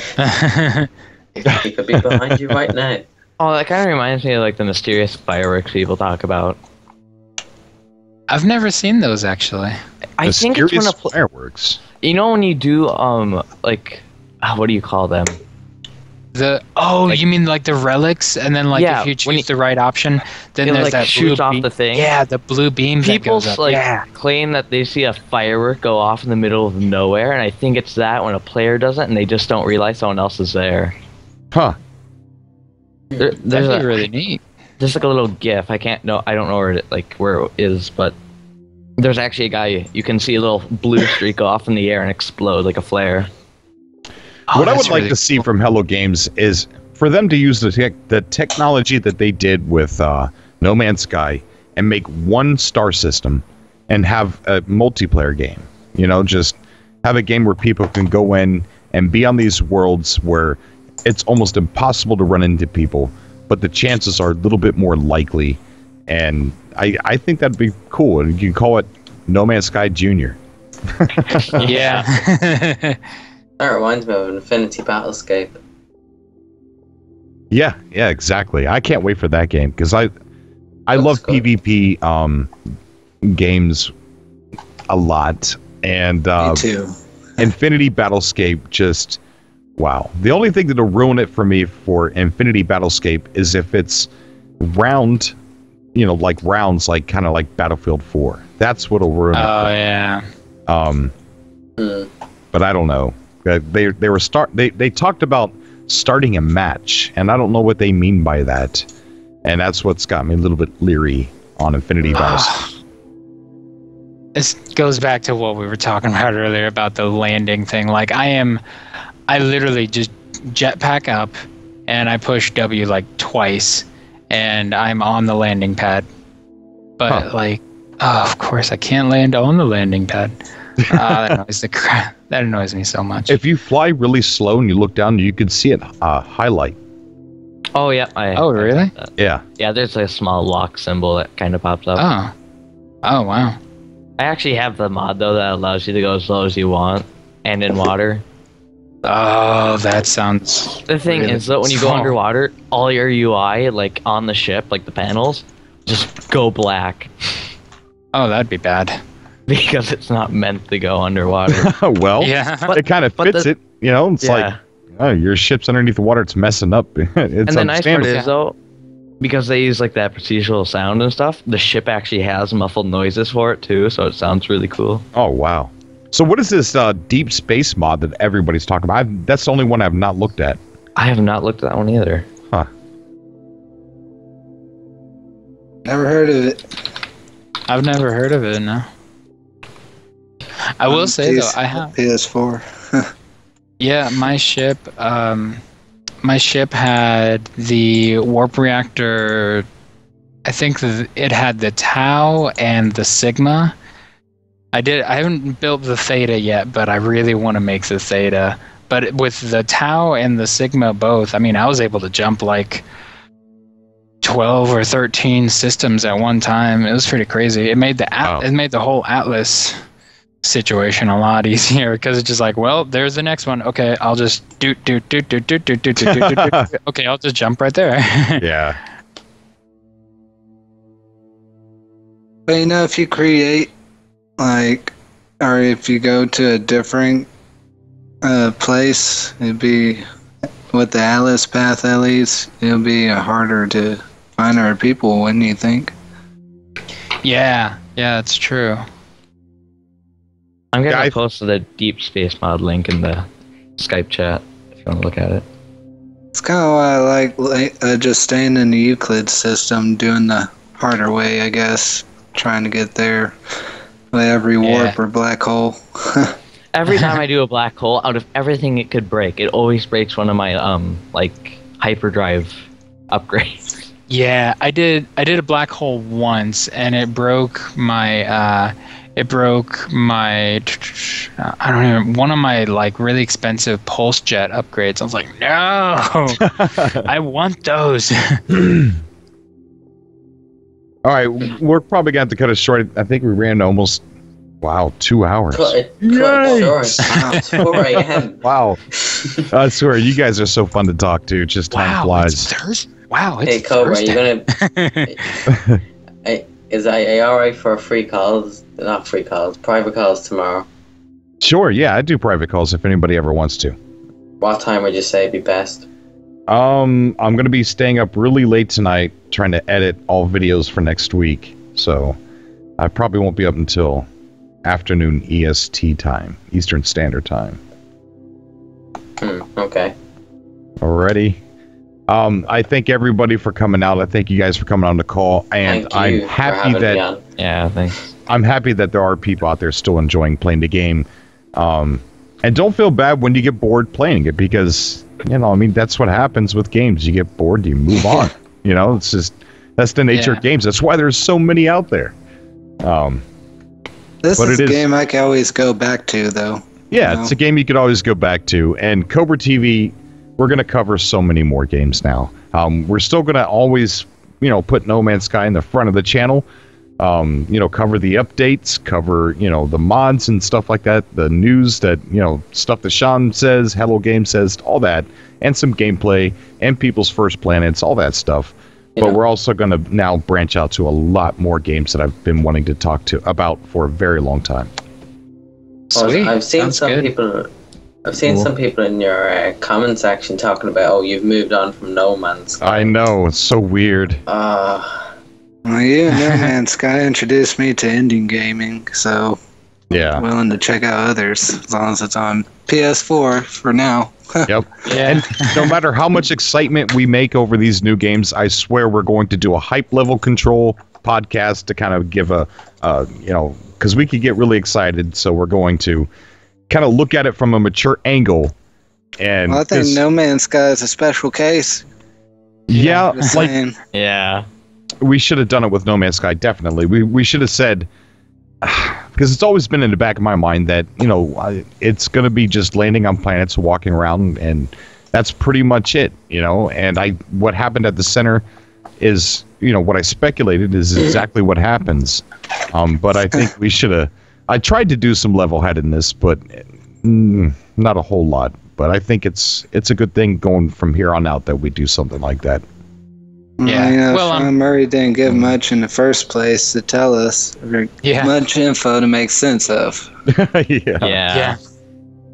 He could be behind you right now. Oh, that kind of reminds me of like the mysterious fireworks people talk about. I've never seen those actually. I think it's when Mysterious a pl- fireworks. you know when you do um like ah, what do you call them? The oh, Like- you mean like the relics, and then like Yeah, if you when choose you- the right option, then It, there's like, that shoots blue off beam. the thing? Yeah, the blue beam that People goes up. like yeah. claim that they see a firework go off in the middle of nowhere, and I think it's that when a player does it and they just don't realize someone else is there. Huh. There, there's That'd be a, really neat. there's like a little GIF. I can't know. I don't know where it like where it is, but there's actually a guy you can see a little blue streak go off in the air and explode like a flare. Oh, what I would that's like really to see from Hello Games is for them to use the tech the technology that they did with uh, No Man's Sky and make one star system and have a multiplayer game. You know, just have a game where people can go in and be on these worlds where it's almost impossible to run into people, but the chances are a little bit more likely. And I, I think that'd be cool. And you can call it No Man's Sky Junior. yeah. That reminds me of Infinity Battlescape. Yeah, yeah, exactly. I can't wait for that game because I, I Looks love good. PvP um, games a lot, and uh, Me too. Infinity Battlescape just wow. The only thing that'll ruin it for me for Infinity Battlescape is if it's round, you know, like rounds, like kind of like Battlefield four. That's what'll ruin Oh it. yeah. Um, Hmm. but I don't know. Uh, They they were start they they talked about starting a match, and I don't know what they mean by that, and that's what's got me a little bit leery on Infinity Battlescape. This goes back to what we were talking about earlier about the landing thing. Like I am, I literally just jetpack up, and I push W like twice, and I'm on the landing pad. But Huh. like, oh, of course I can't land on the landing pad. uh, that annoys the crap. That annoys me so much. If you fly really slow and you look down, you can see it uh, highlight. Oh yeah. I, Oh, really? I- Yeah. yeah, there's a small lock symbol that kind of pops up. oh, oh wow. I actually have the mod though that allows you to go as low as you want and in water. Oh, that sounds. The thing really is that when you go small. underwater, all your U I, like on the ship, like the panels, just go black Oh, that'd be bad. because it's not meant to go underwater. Well, Yeah. it kind of but fits the- it. You know, it's Yeah. like, oh, your ship's underneath the water. It's messing up. It's And the nice part understandable. is though, because they use like that procedural sound and stuff, the ship actually has muffled noises for it too, so it sounds really cool. Oh wow! So what is this uh, deep space mod that everybody's talking about? I've, that's the only one I've not looked at. I have not looked at that one either. Huh? Never heard of it. I've never heard of it. No. I will say though, I have. P S four. Yeah, my ship. Um, my ship had the warp reactor. I think th- it had the Tau and the Sigma. I did. I haven't built the Theta yet, but I really want to make the Theta. But with the Tau and the Sigma both, I mean, I was able to jump like twelve or thirteen systems at one time. It was pretty crazy. It made the at- Wow. it made the whole Atlas situation a lot easier because it's just like, well, there's the next one. Okay, I'll just do do do do do do do do do do. Okay, I'll just jump right there. Yeah. But you know, if you create, like, or if you go to a different uh, place, it'd be, with the Atlas path at least, it'll be harder to find our people, wouldn't you think? Yeah, yeah, it's true. I'm gonna Guy- post the Deep Space Mod link in the Skype chat if you want to look at it. It's kind of why I like, like uh, just staying in the Euclid system, doing the harder way, I guess, trying to get there by every warp Yeah. or black hole. Every time I do a black hole, out of everything it could break, it always breaks one of my um like hyperdrive upgrades. Yeah, I did. I did a black hole once, and it broke my. Uh, it broke my. I don't even one of my like really expensive pulse jet upgrades. I was like, no, I want those. All right, we're probably going to have to cut it short. I think we ran almost, wow, two hours. Cut it, cut it short. four a.m. Wow. I swear, you guys are so fun to talk to. Just time Wow, flies. it's Thursday. Wow, it's Hey, Cobra, you Thursday. gonna? I, is I, I alright for free calls? Not free calls, private calls tomorrow. Sure, yeah, I do private calls if anybody ever wants to. What time would you say be best? Um, I'm going to be staying up really late tonight trying to edit all videos for next week. So I probably won't be up until afternoon E S T time, Eastern Standard Time. Hmm, okay. Alrighty. Um, I thank everybody for coming out. I thank you guys for coming on the call, and Thank you I'm for happy having me that on. Yeah, thanks. I'm happy that there are people out there still enjoying playing the game. Um, and don't feel bad when you get bored playing it, because you know, I mean, that's what happens with games. You get bored, you move on. You know, it's just that's the nature Yeah. of games. That's why there's so many out there. Um, This But is it a is- game I can always go back to, though. Yeah, No. it's a game you could always go back to. And Cobra T V, we're going to cover so many more games now. Um, we're still going to always, you know, put No Man's Sky in the front of the channel. Um, you know, cover the updates, cover, you know, the mods and stuff like that, the news that, you know, stuff that Sean says, Hello Game says, all that, and some gameplay, and people's first planets, all that stuff. Yeah. But we're also going to now branch out to a lot more games that I've been wanting to talk to about for a very long time. Well, Sweet. I've seen Sounds some good. people. I've seen Cool. some people in your uh, comment section talking about, oh, you've moved on from No Man's Sky. I know, it's so weird. Uh, Well, you and No Man's Sky introduced me to indie gaming, so Yeah. I'm willing to check out others as long as it's on P S four for now. Yep. Yeah. And no matter how much excitement we make over these new games, I swear we're going to do a hype level control podcast to kind of give a, uh, you know, because we could get really excited. So we're going to kind of look at it from a mature angle. And Well, I think 'cause- No Man's Sky is a special case. yeah, Just like saying. Yeah. we should have done it with No Man's Sky. Definitely, we we should have said. Because it's always been in the back of my mind that, you know, I, it's going to be just landing on planets, walking around, and that's pretty much it, you know. And I, what happened at the center is, you know, what I speculated is exactly what happens. Um, but I think we should have, I tried to do some level-headedness, but mm, not a whole lot. But I think it's it's a good thing going from here on out that we do something like that. Yeah. You know, Well, Sean um, Murray didn't give much in the first place to tell us, or Yeah. much info to make sense of. yeah. Yeah. Yeah.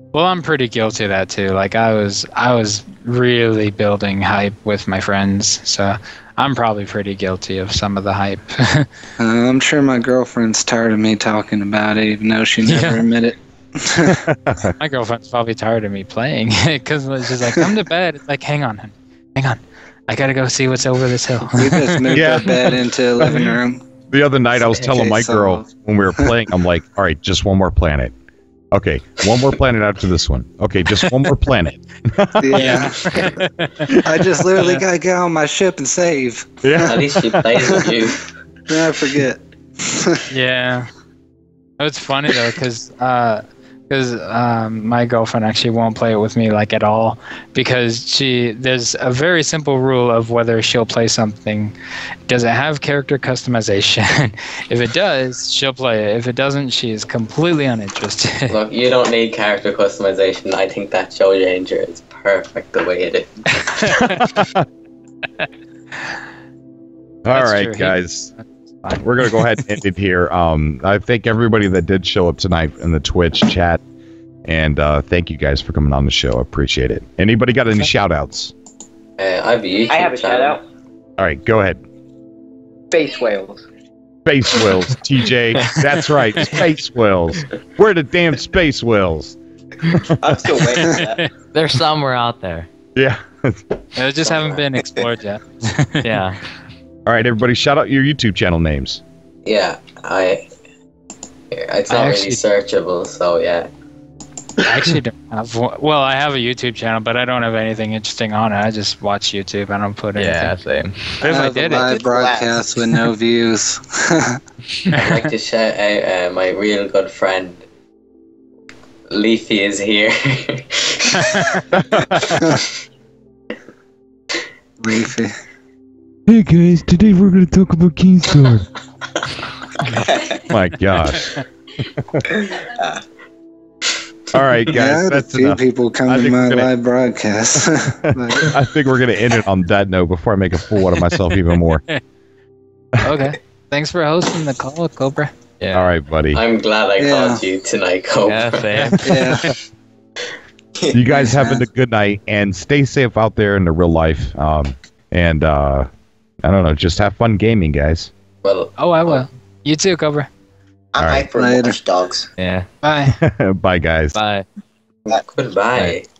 Well, I'm pretty guilty of that too. Like I was, I was really building hype with my friends, so I'm probably pretty guilty of some of the hype. Uh, I'm sure my girlfriend's tired of me talking about it, even though she never Yeah. admitted it. My girlfriend's probably tired of me playing because she's like, "Come to bed." It's like, "Hang on, hon. hang on, I gotta go see what's over this hill." We just moved Yeah. our bed into the living room. The other night, I was telling Okay, my so- girl when we were playing, I'm like, all right, just one more planet. Okay, one more planet after this one. Okay, just one more planet. Yeah. I just literally gotta get on my ship and save. Yeah. At least she plays with you. Then I forget. Yeah. It's funny though, because uh, because um, my girlfriend actually won't play it with me like at all, because she there's a very simple rule of whether she'll play something. Does it have character customization? If it does, she'll play it. If it doesn't, she is completely uninterested. Look, you don't need character customization. I think that Show Ranger is perfect the way it is. All That's right, true. He- guys. Fine. We're gonna go ahead and end it here. Um, I thank everybody that did show up tonight in the Twitch chat, and uh, thank you guys for coming on the show. I appreciate it. Anybody got any shout outs? Uh, I have a YouTube I have a shout channel. out. All right, go ahead. Space whales. Space Whales, T J. That's right, Space Whales. Where are the damn Space Whales? I'm still waiting for that. They're somewhere out there. Yeah. They just haven't been explored yet. Yeah. All right, everybody, shout out your YouTube channel names. Yeah, I. Here, it's I not actually- really searchable, so yeah. I actually don't have one. Well, I have a YouTube channel, but I don't have anything interesting on it. I just watch YouTube. I don't put anything. Yeah, same. If I Have a did it, live broadcast with no views. I'd like to shout out uh, my real good friend. Leafy is here. Leafy. Hey guys, today we're going to talk about Keemstar. My gosh. All right, Yeah, I guys, had a that's few enough. people come I to think my we're gonna- live broadcast. But- I think we're going to end it on that note before I make a fool out of myself even more. okay. Thanks for hosting the call, Cobra. Yeah. All right, buddy. I'm glad I Yeah. called you tonight, Cole. Yeah, same. yeah. You guys have a good night and stay safe out there in the real life. Um, and uh, I don't know, just have fun gaming, guys. Well, Oh, I will. You too, Cobra. I'm All right. hyped for Later. Watch Dogs. Yeah. Bye. Bye, guys. Bye. goodbye.